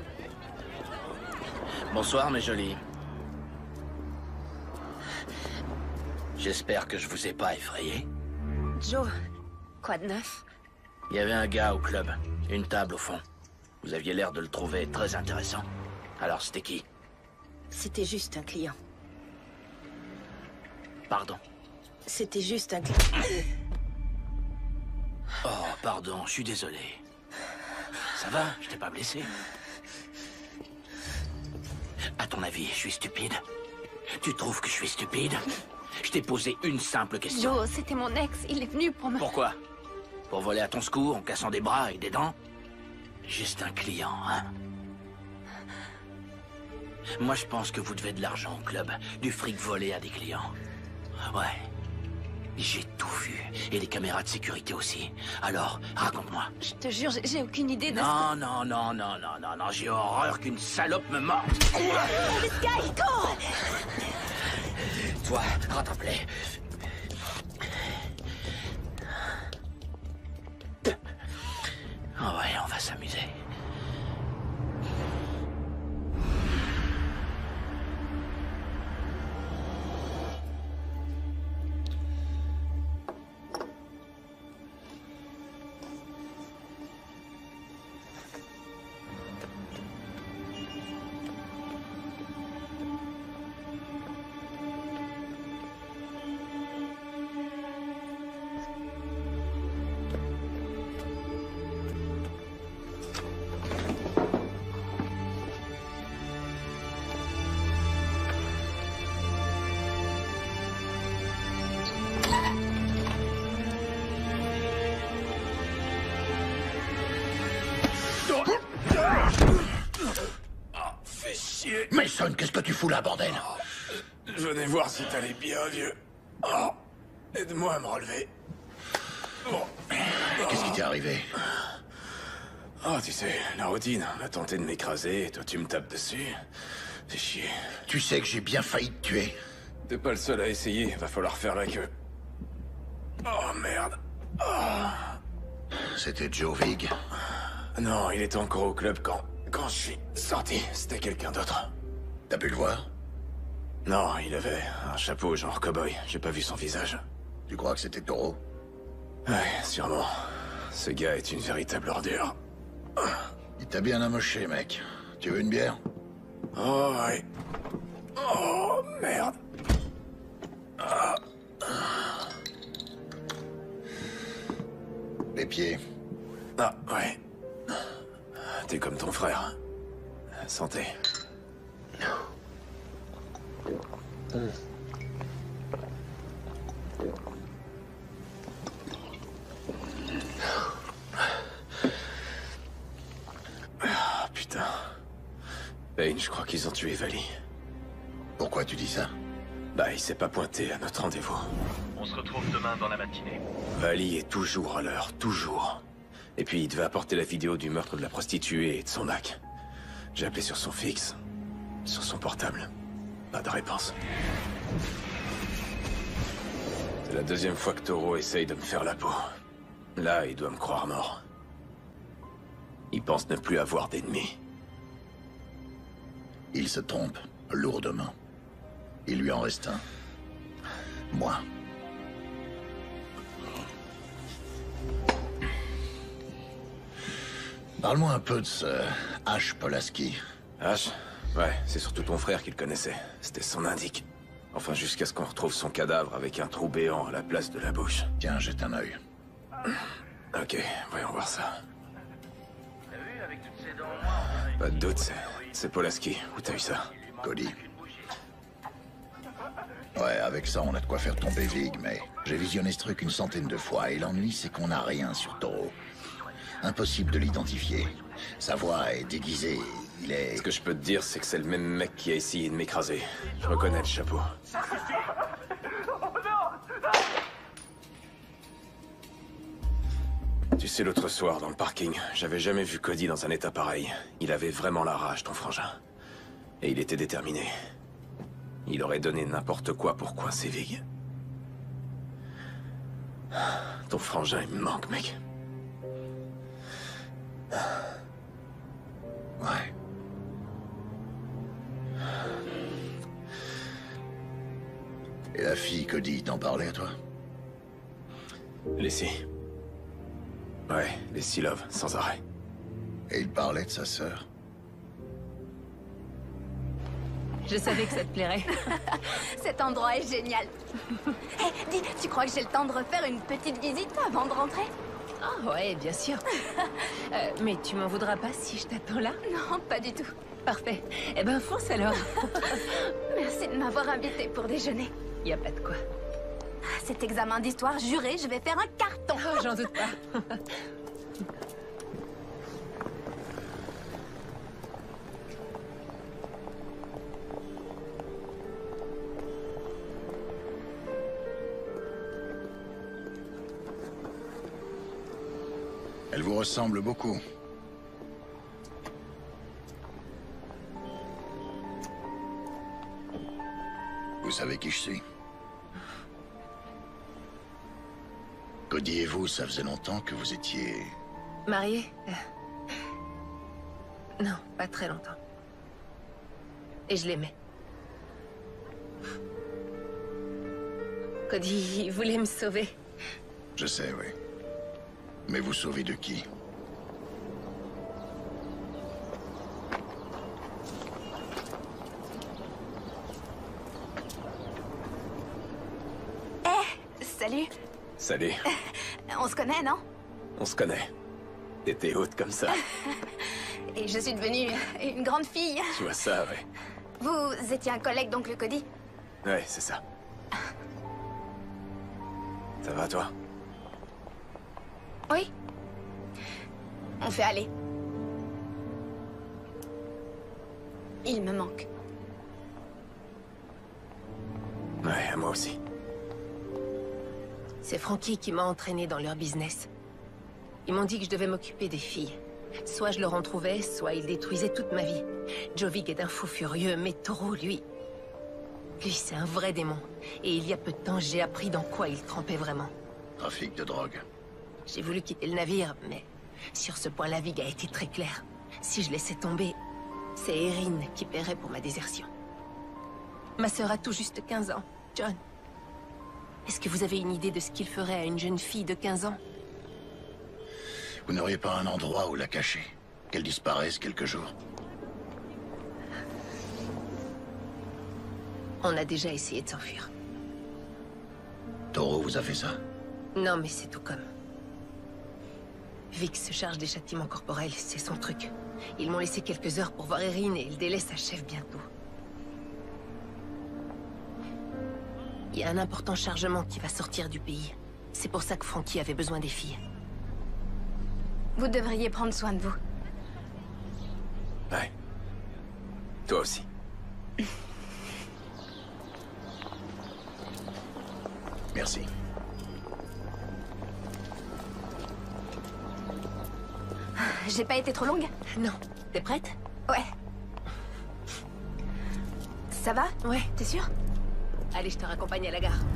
Bonsoir, mes jolis. J'espère que je vous ai pas effrayé. Joe, quoi de neuf? Il y avait un gars au club, une table au fond. Vous aviez l'air de le trouver très intéressant. Alors, c'était qui? C'était juste un client. Pardon. C'était juste un client. Oh, pardon, je suis désolé. Ça va? Je t'ai pas blessé? À ton avis, je suis stupide? Tu trouves que je suis stupide? Je t'ai posé une simple question. Joe, c'était mon ex. Il est venu pour me... Pourquoi? Pour voler à ton secours en cassant des bras et des dents? Juste un client, hein? Moi, je pense que vous devez de l'argent au club. Du fric volé à des clients. Ouais. J'ai tout vu. Et les caméras de sécurité aussi. Alors, raconte-moi. Je te jure, j'ai- j'ai aucune idée de... Non, non, non, non, non, non, non. J'ai horreur qu'une salope me morde. Sky, cours! Toi, rattrape-les. Oh ouais, on va s'amuser. Mason, qu'est-ce que tu fous là, bordel? Je venais voir si t'allais bien, vieux. Oh, aide-moi à me relever. Qu'est-ce qui t'est arrivé? Oh, tu sais, la routine. On a tenté de m'écraser et toi tu me tapes dessus. Fais chier. Tu sais que j'ai bien failli te tuer. T'es pas le seul à essayer, va falloir faire la queue. Oh, merde. Oh. C'était Joe Vig. Non, il était encore au club quand... quand je suis sorti. C'était quelqu'un d'autre. T'as pu le voir? Non, il avait un chapeau genre cow-boy. J'ai pas vu son visage. Tu crois que c'était Toro? Ouais, sûrement. Ce gars est une véritable ordure. Il t'a bien amoché, mec. Tu veux une bière? Oh, ouais. Oh, merde. Les pieds. Ah, ouais. T'es comme ton frère. Santé. Ah, putain. Payne, je crois qu'ils ont tué Vali. Pourquoi tu dis ça? Bah, il s'est pas pointé à notre rendez-vous. On se retrouve demain dans la matinée. Vali est toujours à l'heure, toujours. Et puis il devait apporter la vidéo du meurtre de la prostituée et de son hack. J'ai appelé sur son fixe, sur son portable. Pas de réponse. C'est la deuxième fois que Toro essaye de me faire la peau. Là, il doit me croire mort. Il pense ne plus avoir d'ennemis. Il se trompe, lourdement. Il lui en reste un. Moi. Parle-moi un peu de ce H. Polaski. H? Ouais, c'est surtout ton frère qui le connaissait. C'était son indique. Enfin, jusqu'à ce qu'on retrouve son cadavre avec un trou béant à la place de la bouche. Tiens, jette un œil. Ok, voyons voir ça. Pas de doute, c'est... c'est Polaski. Où t'as eu ça? Cody. Ouais, avec ça, on a de quoi faire tomber Vig, mais j'ai visionné ce truc une centaine de fois, et l'ennui, c'est qu'on n'a rien sur Toro. Impossible de l'identifier. Sa voix est déguisée, il est... Ce que je peux te dire, c'est que c'est le même mec qui a essayé de m'écraser. Je reconnais le chapeau. Tu sais, l'autre soir, dans le parking, j'avais jamais vu Cody dans un état pareil. Il avait vraiment la rage, ton frangin. Et il était déterminé. Il aurait donné n'importe quoi pour coincer Vig. Ton frangin, il me manque, mec. Ouais. Et la fille Cody, t'en parlait à toi? Lessie. Ouais, Lessie Love, sans arrêt. Et il parlait de sa sœur? Je savais que ça te plairait. Cet endroit est génial. Hé, dis, tu crois que j'ai le temps de refaire une petite visite avant de rentrer? Ah ouais, bien sûr. Euh, mais tu m'en voudras pas si je t'attends là? Non, pas du tout. Parfait. Eh ben, fonce alors. Merci de m'avoir invité pour déjeuner. Y a pas de quoi. Cet examen d'histoire, juré, je vais faire un carton. Oh, j'en doute pas. Elle vous ressemble beaucoup. Vous savez qui je suis? Cody et vous, ça faisait longtemps que vous étiez... Mariée? euh... Non, pas très longtemps. Et je l'aimais. Cody, il voulait me sauver. Je sais, oui. Mais vous sauvez de qui? Eh, salut. Salut. On se connaît, non? On se connaît. T'étais haute comme ça. Et je suis devenue une grande fille. Tu vois ça, ouais. Vous étiez un collègue d'oncle Cody? Ouais, c'est ça. Ça va, toi? Oui. On fait aller. Il me manque. Ouais, à moi aussi. C'est Frankie qui m'a entraîné dans leur business. Ils m'ont dit que je devais m'occuper des filles. Soit je leur en trouvais, soit ils détruisaient toute ma vie. Jovic est un fou furieux, mais Toro, lui... Lui, c'est un vrai démon. Et il y a peu de temps, j'ai appris dans quoi il trempait vraiment. Trafic de drogue. J'ai voulu quitter le navire, mais... Sur ce point, la Vig a été très claire. Si je laissais tomber, c'est Erin qui paierait pour ma désertion. Ma sœur a tout juste quinze ans. John, est-ce que vous avez une idée de ce qu'il ferait à une jeune fille de quinze ans? Vous n'auriez pas un endroit où la cacher? Qu'elle disparaisse quelques jours? On a déjà essayé de s'enfuir. Toro vous a fait ça? Non, mais c'est tout comme. Vic se charge des châtiments corporels, c'est son truc. Ils m'ont laissé quelques heures pour voir Erin et le délai s'achève bientôt. Il y a un important chargement qui va sortir du pays. C'est pour ça que Frankie avait besoin des filles. Vous devriez prendre soin de vous. Ouais. Toi aussi. Merci. J'ai pas été trop longue? Non. T'es prête? Ouais. Ça va? Ouais. T'es sûre? Allez, je te raccompagne à la gare.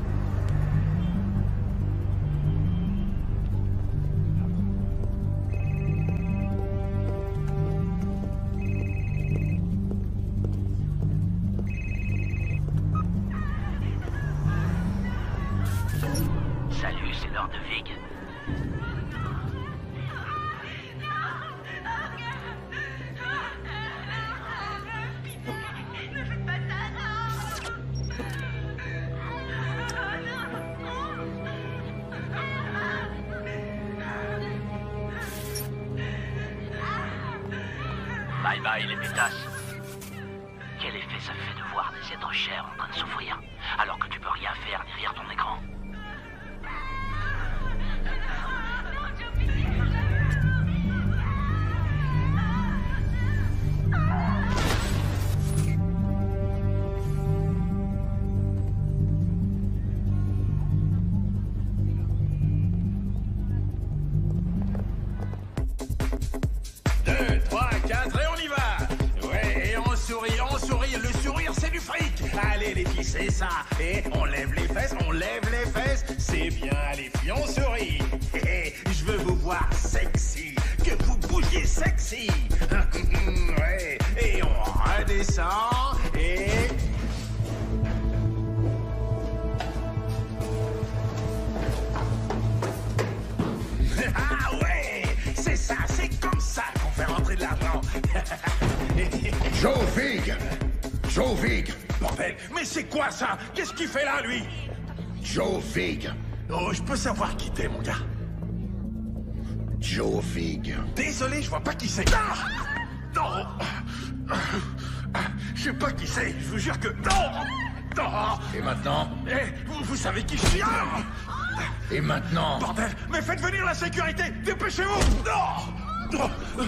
Salut, c'est l'heure de Vig. Bye bye les pétasses. Quel effet ça fait de voir des êtres chers en train de souffrir, alors que tu peux rien faire derrière ton écran? deux, trois, quatre et on y va. Ouais, et on sourit, on sourit. Le sourire, c'est du fric. Allez les filles, c'est ça. Et on lève les fesses, on lève les fesses. C'est bien, les filles, on sourit. Hé, hé, je veux vous voir sexy. Que vous bougiez sexy. Ouais, et on redescend. Et... Ah ouais, c'est ça, c'est comme ça qu'on fait rentrer de l'argent. Joe Vig! Joe Vig! Bordel, mais c'est quoi ça? Qu'est-ce qu'il fait là, lui? Joe Vig! Oh, je peux savoir qui t'es, mon gars. Joe Vig. Désolé, je vois pas qui c'est. Ah non. Je sais pas qui c'est, je vous jure que... Non. Non. Et maintenant? Eh, vous, vous savez qui je suis? Ah Et maintenant? Bordel, mais faites venir la sécurité! Dépêchez-vous! Non.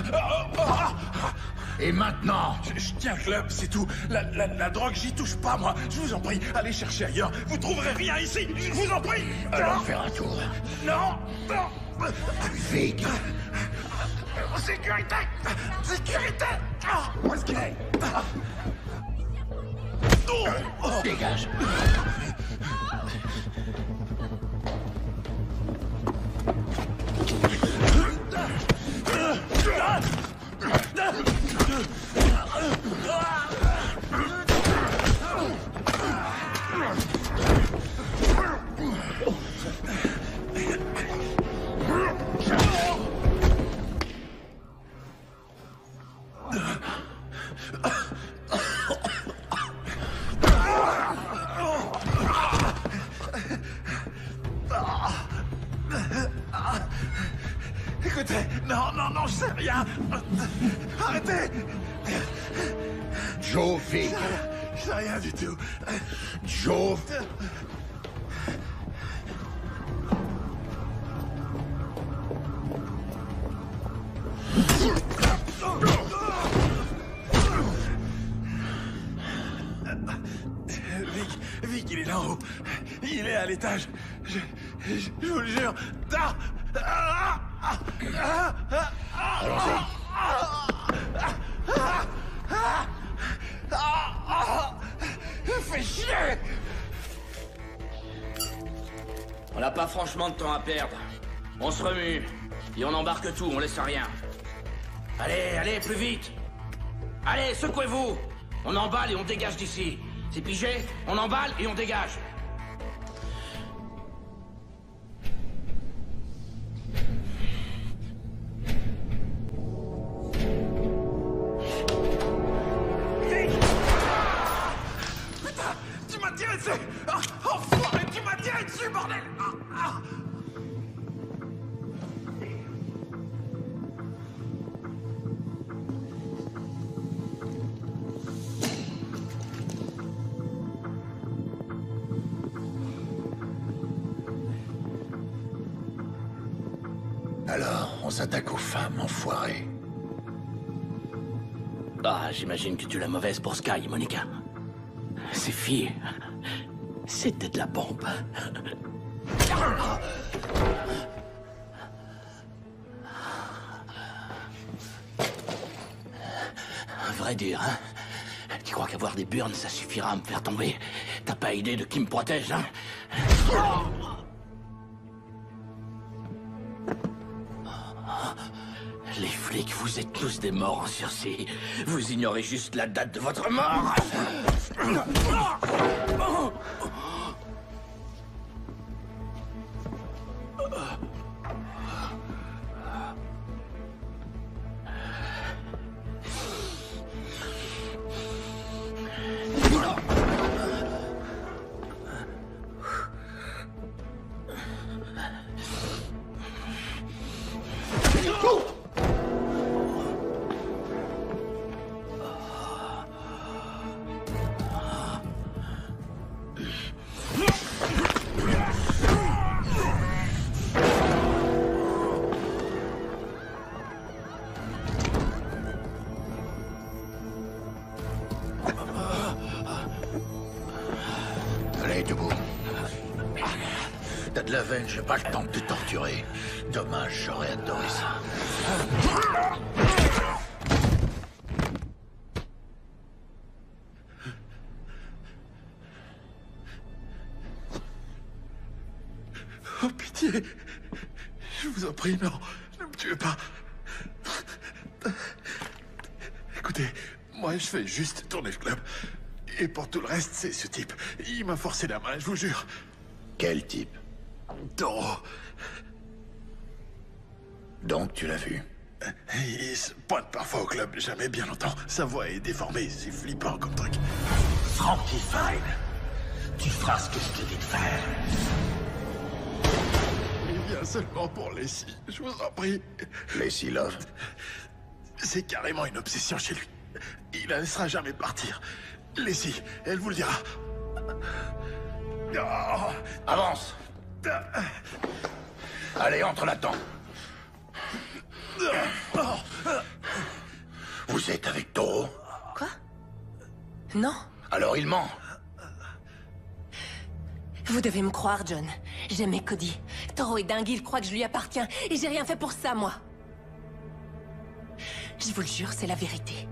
Et maintenant? Je, je tiens le club, c'est tout. La, la, la drogue, j'y touche pas, moi. Je vous en prie, allez chercher ailleurs. Vous trouverez rien ici. Je vous en prie. Allons Non. faire un tour. Non. Non. Vig! Sécurité. Sécurité. Ah, où est-ce qu'il est? Oh. Dégage! Écoutez, non, non, non, je sais rien. Arrêtez. Joe Vig! Je sais rien du tout. Joe... Vic, Vic, il est là-haut. Il est à l'étage. Je, je, je vous le jure. Ah, ah, ah, ah, ah, Allons-y. ah, ah, ah, ah, fais chier. On n'a pas franchement de temps à perdre. On se remue. Et on embarque tout, on laisse rien. Allez, allez, plus vite. Allez, secouez-vous. On emballe et on dégage d'ici. C'est pigé? On emballe et on dégage. Putain, tu m'as tiré dessus. Ah, enfoiré, tu m'as tiré dessus, bordel. Ah, ah. Alors, on s'attaque aux femmes, enfoirées. Ah, j'imagine que tu l'as mauvaise pour Sky, Monica. Ces filles, c'était de la bombe. Un vrai dur, hein? Tu crois qu'avoir des burnes, ça suffira à me faire tomber? T'as pas idée de qui me protège, hein? Les flics, vous êtes tous des morts en sursis. Vous ignorez juste la date de votre mort. Allez, debout. T'as de la veine, j'ai pas le temps de te torturer. Dommage, j'aurais adoré ça. Oh, pitié. Je vous en prie, non. Ne me tuez pas. Écoutez, moi, je fais juste tourner le club. Et pour tout le reste, c'est ce type. Il m'a forcé la main, je vous jure. Quel type? Toro. Donc, tu l'as vu? Il se pointe parfois au club, jamais bien longtemps. Sa voix est déformée, c'est flippant comme truc. Frankie Fine, tu feras ce que je te dis de faire. Il vient seulement pour Lacey, je vous en prie. Lacey Love? C'est carrément une obsession chez lui. Il la laissera jamais partir. Lacey, elle vous le dira. Oh, avance. Allez, entre là-dedans. Vous êtes avec Toro? Quoi? Non. Alors il ment. Vous devez me croire, John. J'aimais Cody. Toro est dingue, il croit que je lui appartiens. Et j'ai rien fait pour ça, moi. Je vous le jure, c'est la vérité.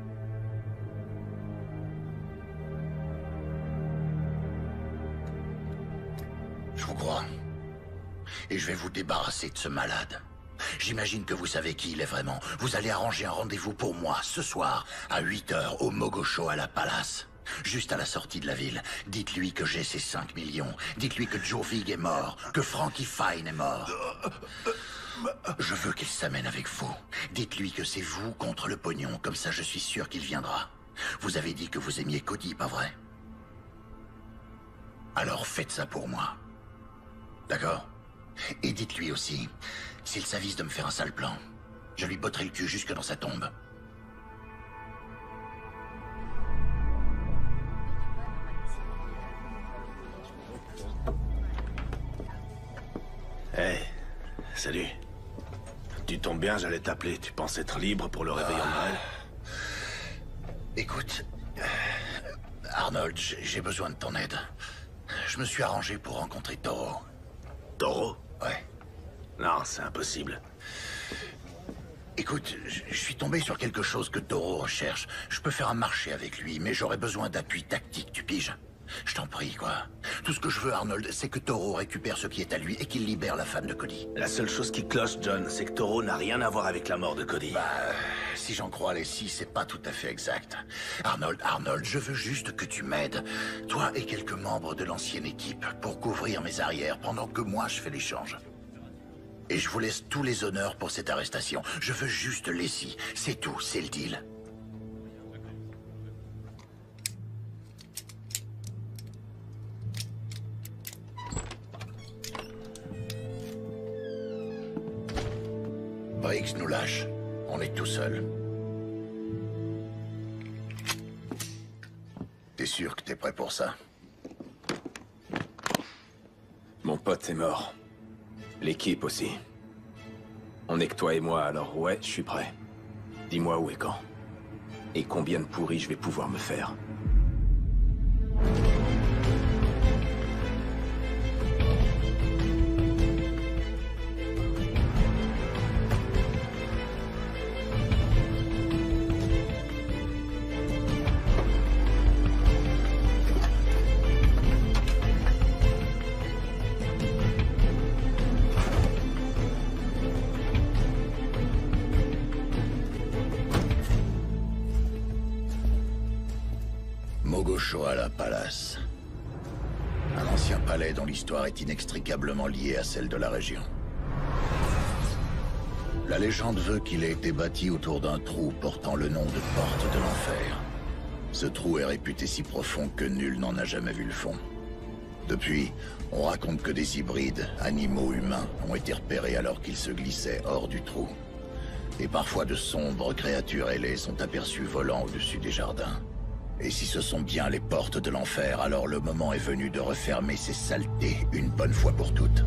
Je vous crois. Et je vais vous débarrasser de ce malade. J'imagine que vous savez qui il est vraiment. Vous allez arranger un rendez-vous pour moi, ce soir, à huit heures, au Mogosho à la Palace. Juste à la sortie de la ville. Dites-lui que j'ai ces cinq millions. Dites-lui que Joe Vig est mort, que Frankie Fine est mort. Je veux qu'il s'amène avec vous. Dites-lui que c'est vous contre le pognon, comme ça je suis sûr qu'il viendra. Vous avez dit que vous aimiez Cody, pas vrai? Alors faites ça pour moi. D'accord? Et dites-lui aussi, s'il s'avise de me faire un sale plan, je lui botterai le cul jusque dans sa tombe. Hey, salut. Tu tombes bien, j'allais t'appeler. Tu penses être libre pour le réveillon de Noël? Écoute, euh, Arnold, j'ai besoin de ton aide. Je me suis arrangé pour rencontrer Toro. Toro? Ouais. Non, c'est impossible. Écoute, je je suis tombé sur quelque chose que Toro recherche. Je peux faire un marché avec lui, mais j'aurais besoin d'appui tactique, tu piges? Je t'en prie, quoi. Tout ce que je veux, Arnold, c'est que Toro récupère ce qui est à lui et qu'il libère la femme de Cody. La seule chose qui cloche, John, c'est que Toro n'a rien à voir avec la mort de Cody. Bah, si j'en crois les six, c'est pas tout à fait exact. Arnold, Arnold, je veux juste que tu m'aides, toi et quelques membres de l'ancienne équipe, pour couvrir mes arrières pendant que moi je fais l'échange. Et je vous laisse tous les honneurs pour cette arrestation. Je veux juste Lacey. C'est tout, c'est le deal. Briggs nous lâche. On est tout seul. T'es sûr que t'es prêt pour ça? Mon pote est mort. L'équipe aussi. On est que toi et moi, alors ouais, je suis prêt. Dis-moi où et quand. Et combien de pourris je vais pouvoir me faire. Mogoshoala Palace. Un ancien palais dont l'histoire est inextricablement liée à celle de la région. La légende veut qu'il ait été bâti autour d'un trou portant le nom de Porte de l'Enfer. Ce trou est réputé si profond que nul n'en a jamais vu le fond. Depuis, on raconte que des hybrides, animaux humains, ont été repérés alors qu'ils se glissaient hors du trou. Et parfois de sombres créatures ailées sont aperçues volant au-dessus des jardins. Et si ce sont bien les portes de l'enfer, alors le moment est venu de refermer ces saletés une bonne fois pour toutes.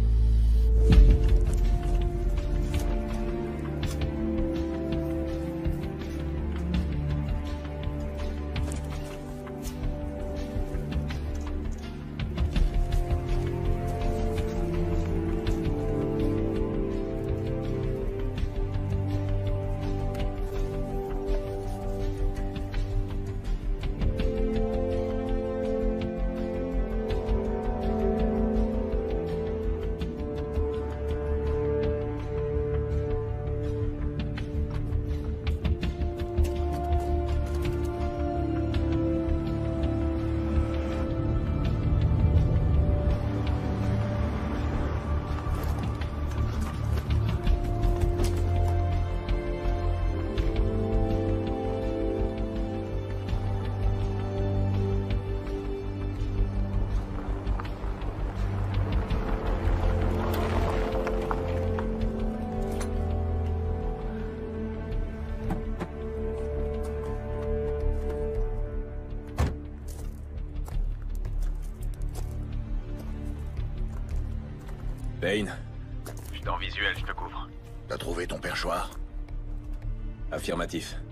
Payne. Je suis en visuel, je te couvre. T'as trouvé ton perchoir? Affirmatif.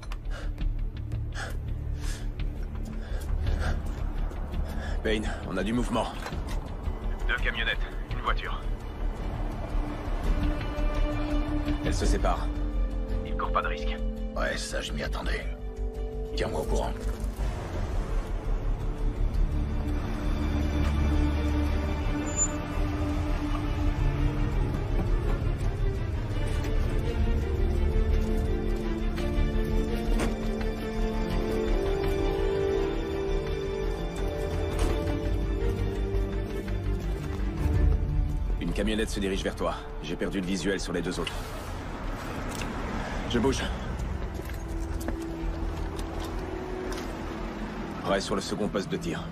Payne, on a du mouvement. Deux camionnettes, une voiture. Elles se séparent. Il court pas de risque. Ouais, ça je m'y attendais. Tiens-moi au courant. Une camionnette se dirige vers toi. J'ai perdu le visuel sur les deux autres. Je bouge. Prêt sur le second poste de tir.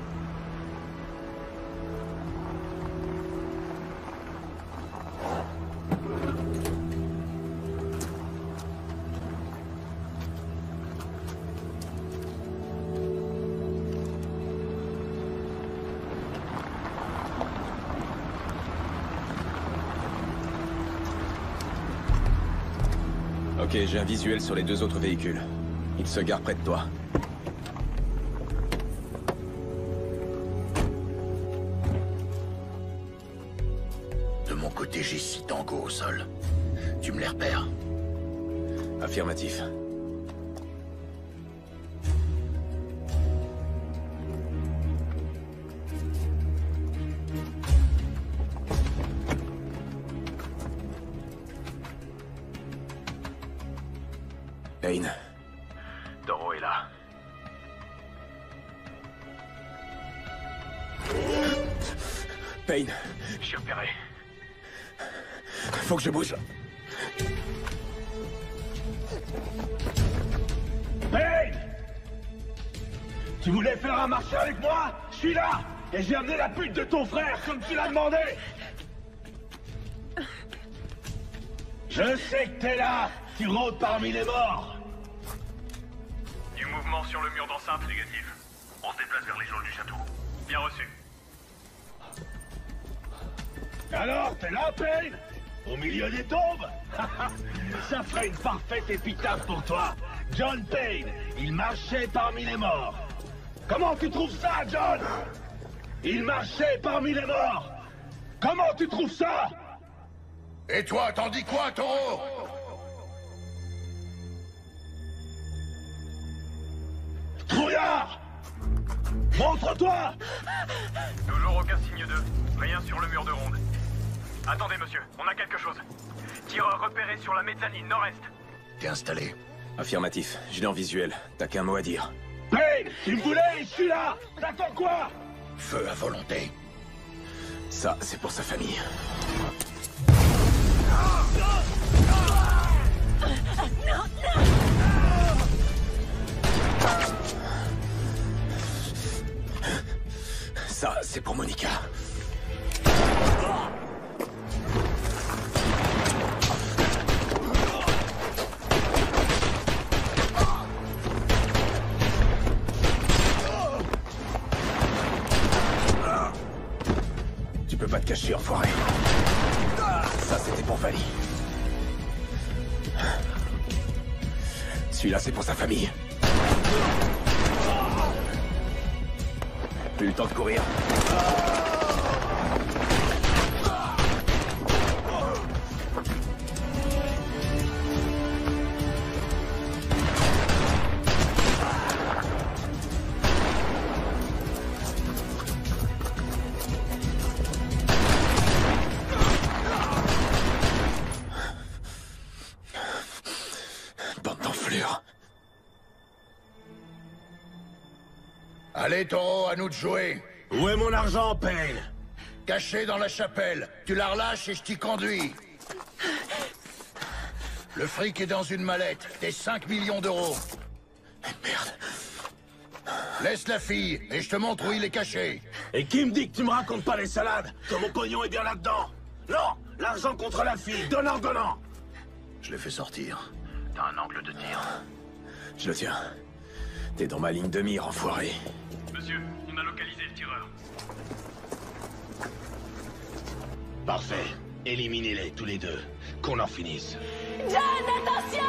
Ok, j'ai un visuel sur les deux autres véhicules. Ils se garent près de toi. De mon côté, j'ai six tangos au sol. Tu me les repères? Affirmatif. Payne. Toro est là. Payne. Je suis repéré. Faut que je bouge. Hey! Tu voulais faire un marché avec moi? Je suis là! Et j'ai amené la pute de ton frère, comme tu l'as demandé! Je sais que t'es là! Tu rôdes parmi les morts! Du mouvement sur le mur d'enceinte négatif. On se déplace vers les geôles du château. Bien reçu. Alors, t'es là, Payne? Au milieu des tombes. Ça ferait une parfaite épitaphe pour toi. John Payne, il marchait parmi les morts. Comment tu trouves ça, John? Il marchait parmi les morts. Comment tu trouves ça? Et toi, t'en dis quoi, Taureau? Trouillard! Montre-toi! Toujours aucun signe d'eux. Rien sur le mur de ronde. Attendez, monsieur, on a quelque chose. Tireur repéré sur la mezzanine nord-est. T'es installé? Affirmatif, je l'ai en visuel. T'as qu'un mot à dire. Payne, tu me voulais, je suis là! T'attends quoi? Feu à volonté. Ça, c'est pour sa famille. Ça, c'est pour Monica. Tu peux pas te cacher, enfoiré. Ça, c'était pour Vali. Celui-là, c'est pour sa famille. Plus le temps de courir. Bande d'enflures. Allez, Taureau, à nous de jouer. Où est mon argent, Payne? Caché dans la chapelle. Tu la relâches et je t'y conduis. Le fric est dans une mallette. Tes cinq millions d'euros. Merde. Laisse la fille et je te montre où il est caché. Et qui me dit que tu me racontes pas les salades? Que mon pognon est bien là-dedans? Non! L'argent contre la fille, donnant-donnant! Je l'ai fait sortir. T'as un angle de tir. Je le tiens. T'es dans ma ligne de mire, enfoiré. Monsieur, on a localisé le tireur. Parfait. Éliminez-les tous les deux. Qu'on en finisse. John, attention!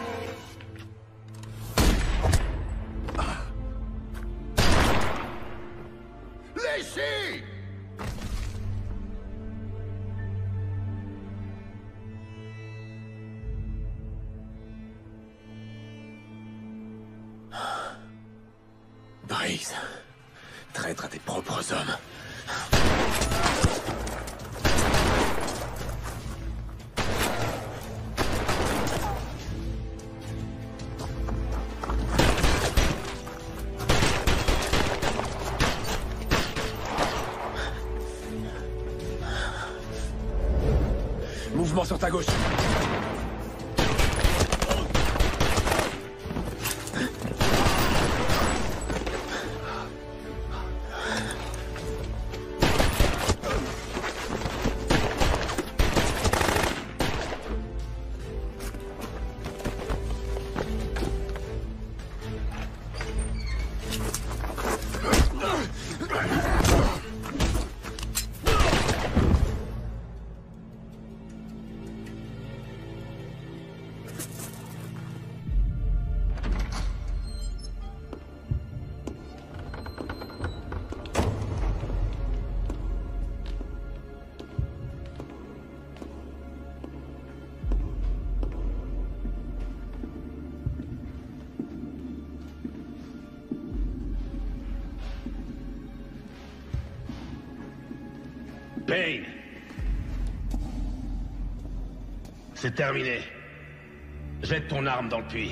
Laissez! Briggs, traître à tes propres hommes. Mouvement sur ta gauche. Payne! C'est terminé. Jette ton arme dans le puits.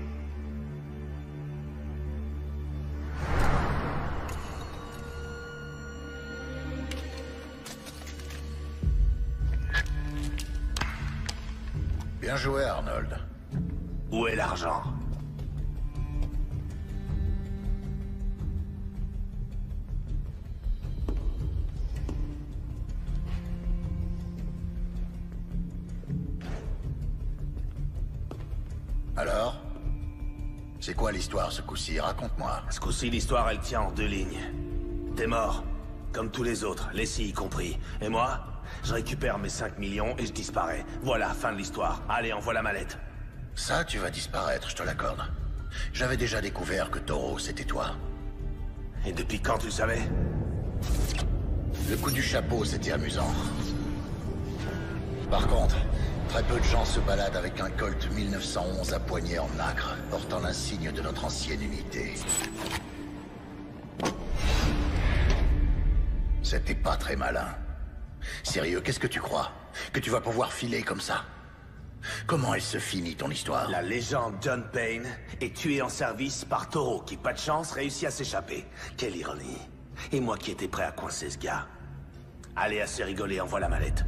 Bien joué, Arnold. Où est l'argent? Alors? C'est quoi l'histoire ce coup-ci? Raconte-moi. Ce coup-ci, l'histoire, elle tient en deux lignes. T'es mort, comme tous les autres, Leslie y compris. Et moi, Je récupère mes cinq millions et je disparais. Voilà, fin de l'histoire. Allez, envoie la mallette. Ça, tu vas disparaître, je te l'accorde. J'avais déjà découvert que Taureau, c'était toi. Et depuis quand tu le savais? Le coup du chapeau, c'était amusant. Par contre, très peu de gens se baladent avec un Colt mille neuf cent onze à poignée en nacre, portant l'insigne de notre ancienne unité. C'était pas très malin. Sérieux, qu'est-ce que tu crois? Que tu vas pouvoir filer comme ça? Comment elle se finit, ton histoire? La légende John Payne est tué en service par Taureau, qui, pas de chance, réussit à s'échapper. Quelle ironie. Et moi qui étais prêt à coincer ce gars. Allez, assez rigolé, envoie la mallette.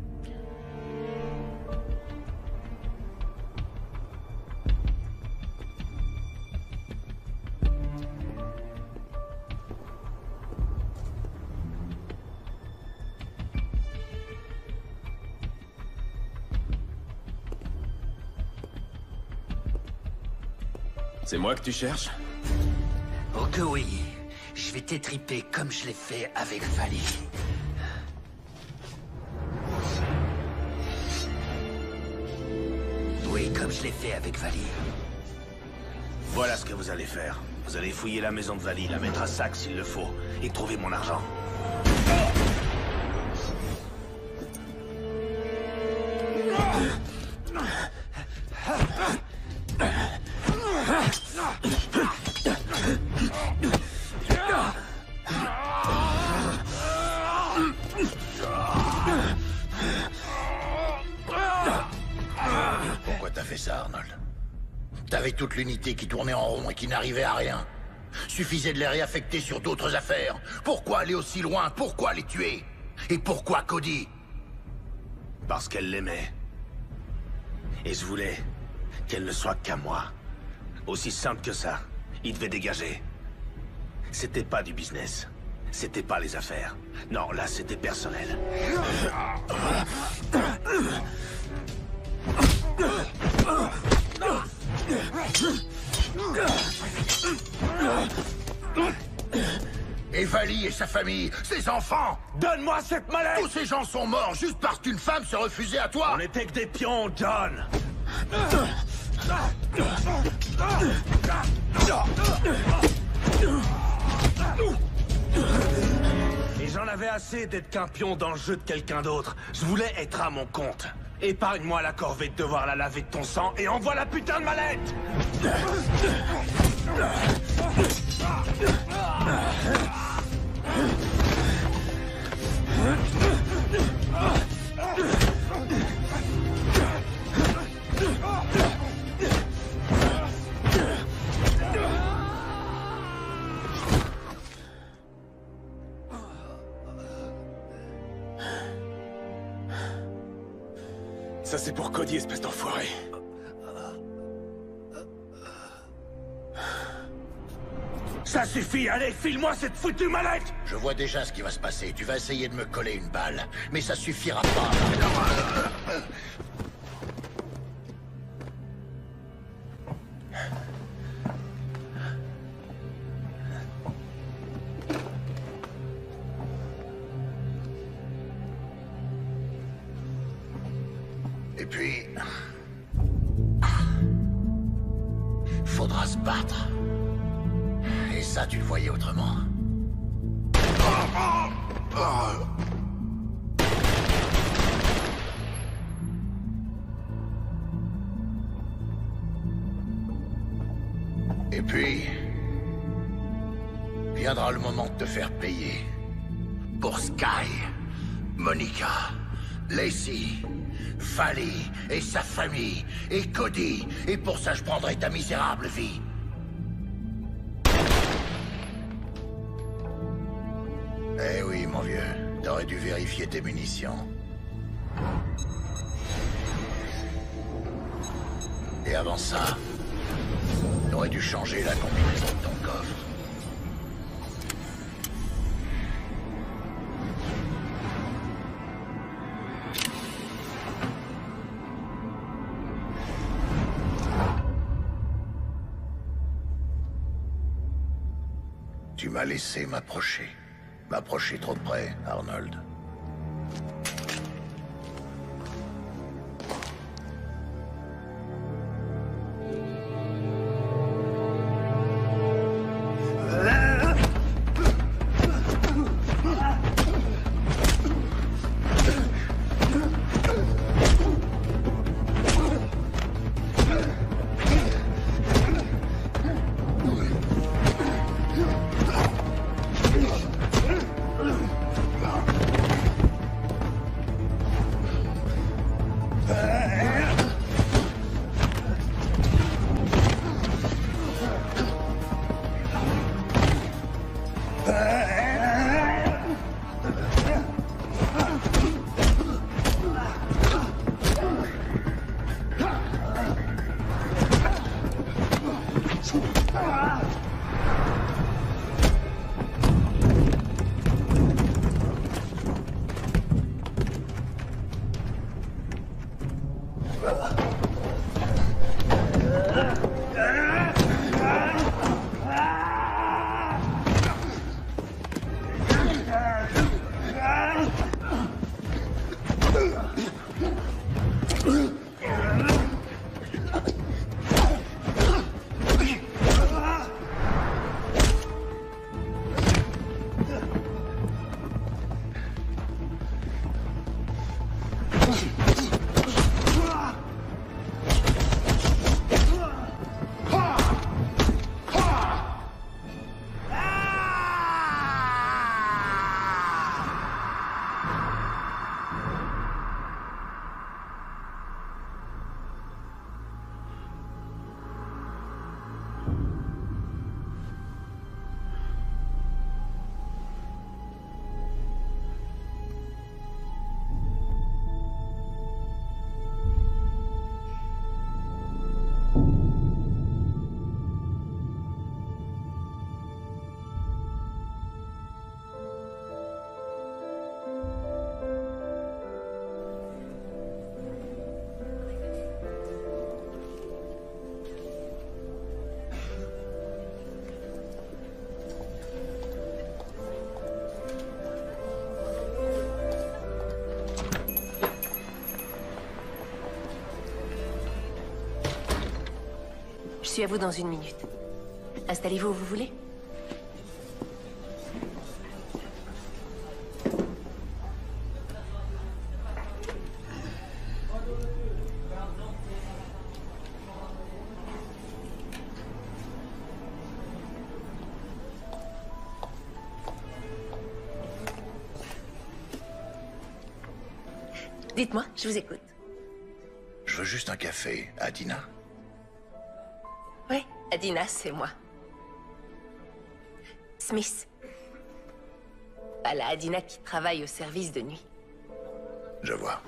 C'est moi que tu cherches? Oh que oui. Je vais t'étriper comme je l'ai fait avec Vali. Oui, comme je l'ai fait avec Vali. Voilà ce que vous allez faire. Vous allez fouiller la maison de Vali, la mettre à sac s'il le faut, et trouver mon argent. Pourquoi t'as fait ça, Arnold? T'avais toute l'unité qui tournait en rond et qui n'arrivait à rien. Suffisait de les réaffecter sur d'autres affaires. Pourquoi aller aussi loin? Pourquoi les tuer? Et pourquoi Cody? Parce qu'elle l'aimait. Et je voulais qu'elle ne soit qu'à moi. Aussi simple que ça. Il devait dégager. C'était pas du business. C'était pas les affaires. Non, là, c'était personnel. Et Vali et sa famille, ses enfants! Donne-moi cette mallette! Tous ces gens sont morts juste parce qu'une femme se refusait à toi! On n'était que des pions, John! Et j'en avais assez d'être qu'un pion dans le jeu de quelqu'un d'autre. Je voulais être à mon compte. Épargne-moi la corvée de devoir la laver de ton sang et envoie la putain de mallette! Ça, c'est pour Cody, espèce d'enfoiré. Ça suffit, allez, file-moi cette foutue mallette! Je vois déjà ce qui va se passer. Tu vas essayer de me coller une balle, mais ça suffira pas. Et puis... faudra se battre. Et ça, tu le voyais autrement. Et puis... viendra le moment de te faire payer. Pour Sky, Monica, Lacey, Vali et sa famille, et Cody. Et pour ça, je prendrai ta misérable vie. Eh oui, mon vieux. T'aurais dû vérifier tes munitions. Et avant ça, t'aurais dû changer la combinaison de ton coffre. Tu m'as laissé m'approcher. M'approcher trop de près, Arnold. Je suis à vous dans une minute. Installez-vous où vous voulez. Dites-moi, je vous écoute. Je veux juste un café, Adina. Oui, Adina, c'est moi. Smith. Pas la Adina qui travaille au service de nuit. Je vois.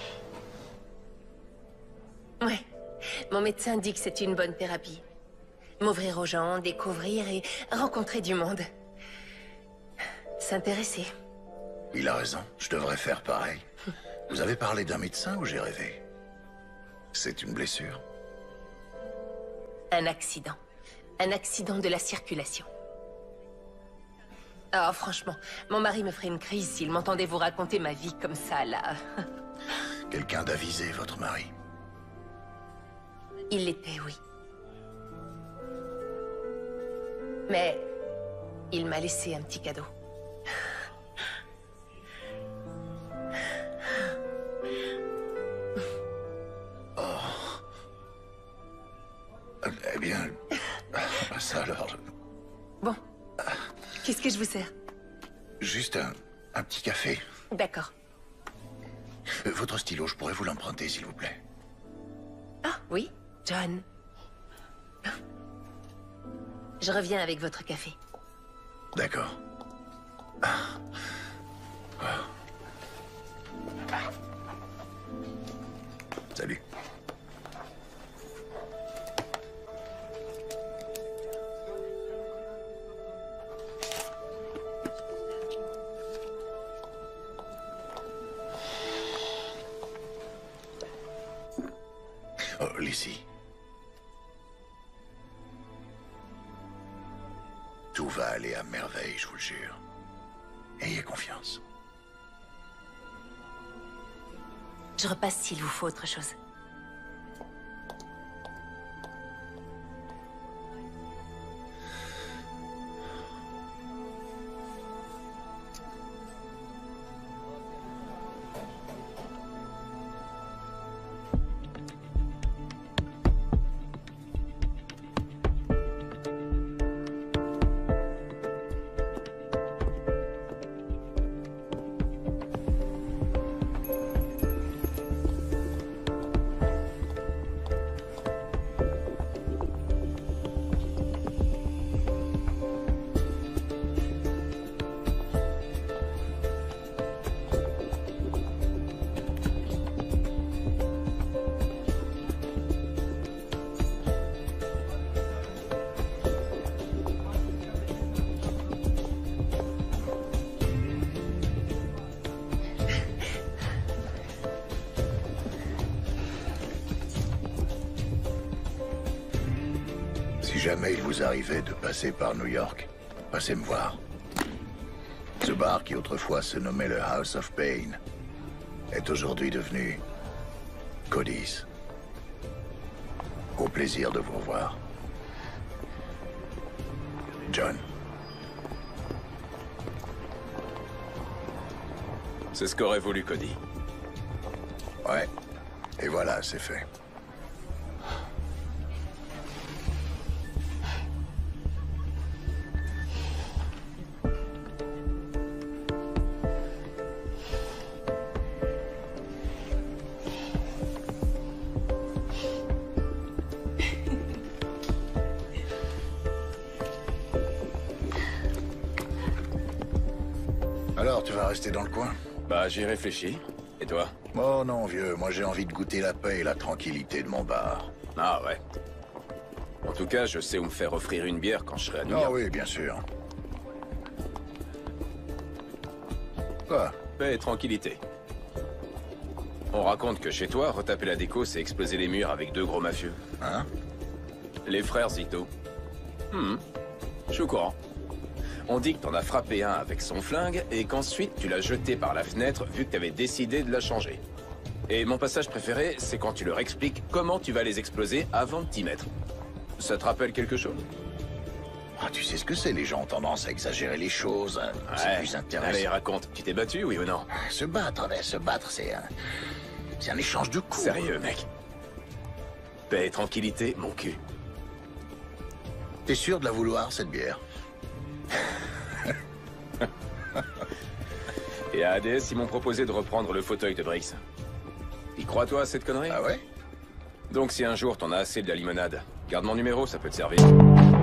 Ouais. Mon médecin dit que c'est une bonne thérapie. M'ouvrir aux gens, découvrir et rencontrer du monde. S'intéresser. Il a raison, je devrais faire pareil. Vous avez parlé d'un médecin ou j'ai rêvé? C'est une blessure? Un accident. Un accident de la circulation. Oh, franchement, mon mari me ferait une crise s'il m'entendait vous raconter ma vie comme ça, là. Quelqu'un d'avisé, votre mari? Il l'était, oui. Mais il m'a laissé un petit cadeau. Eh bien... ça alors... Bon. Qu'est-ce que je vous sers? Juste un, un petit café. D'accord. Euh, Votre stylo, je pourrais vous l'emprunter, s'il vous plaît? Ah, oui, John. Je reviens avec votre café. D'accord. Ah. Ah. Salut. Oh, Lizzie. Tout va aller à merveille, je vous le jure. Ayez confiance. Je repasse s'il vous faut autre chose. jamais il vous arrivait de passer par New York, passez me voir. Ce bar qui autrefois se nommait le House of Pain est aujourd'hui devenu Cody's. Au plaisir de vous revoir. John. C'est ce qu'aurait voulu Cody. Ouais. Et voilà, c'est fait. Alors, tu vas rester dans le coin? Bah, j'y réfléchis. Et toi? Oh non, vieux, moi j'ai envie de goûter la paix et la tranquillité de mon bar. Ah ouais. En tout cas, je sais où me faire offrir une bière quand je serai à New York. Ah oui, bien sûr. Quoi? Paix et tranquillité. On raconte que chez toi, retaper la déco, c'est exploser les murs avec deux gros mafieux. Hein? Les frères Zito. Hum, je suis au courant. On dit que t'en as frappé un avec son flingue et qu'ensuite tu l'as jeté par la fenêtre vu que t'avais décidé de la changer. Et mon passage préféré, c'est quand tu leur expliques comment tu vas les exploser avant de t'y mettre. Ça te rappelle quelque chose? Ah, tu sais ce que c'est, les gens ont tendance à exagérer les choses. Hein. C'est Ouais. plus intéressant. Allez, raconte. Tu t'es battu, oui ou non? Se battre, ouais, se battre, c'est un... C'est un échange de coups. Sérieux, mec. Paix et tranquillité, mon cul. T'es sûr de la vouloir, cette bière? Et à A D S, ils m'ont proposé de reprendre le fauteuil de Brix. Y crois-toi à cette connerie? Ah ouais? Donc si un jour t'en as assez de la limonade, garde mon numéro, ça peut te servir.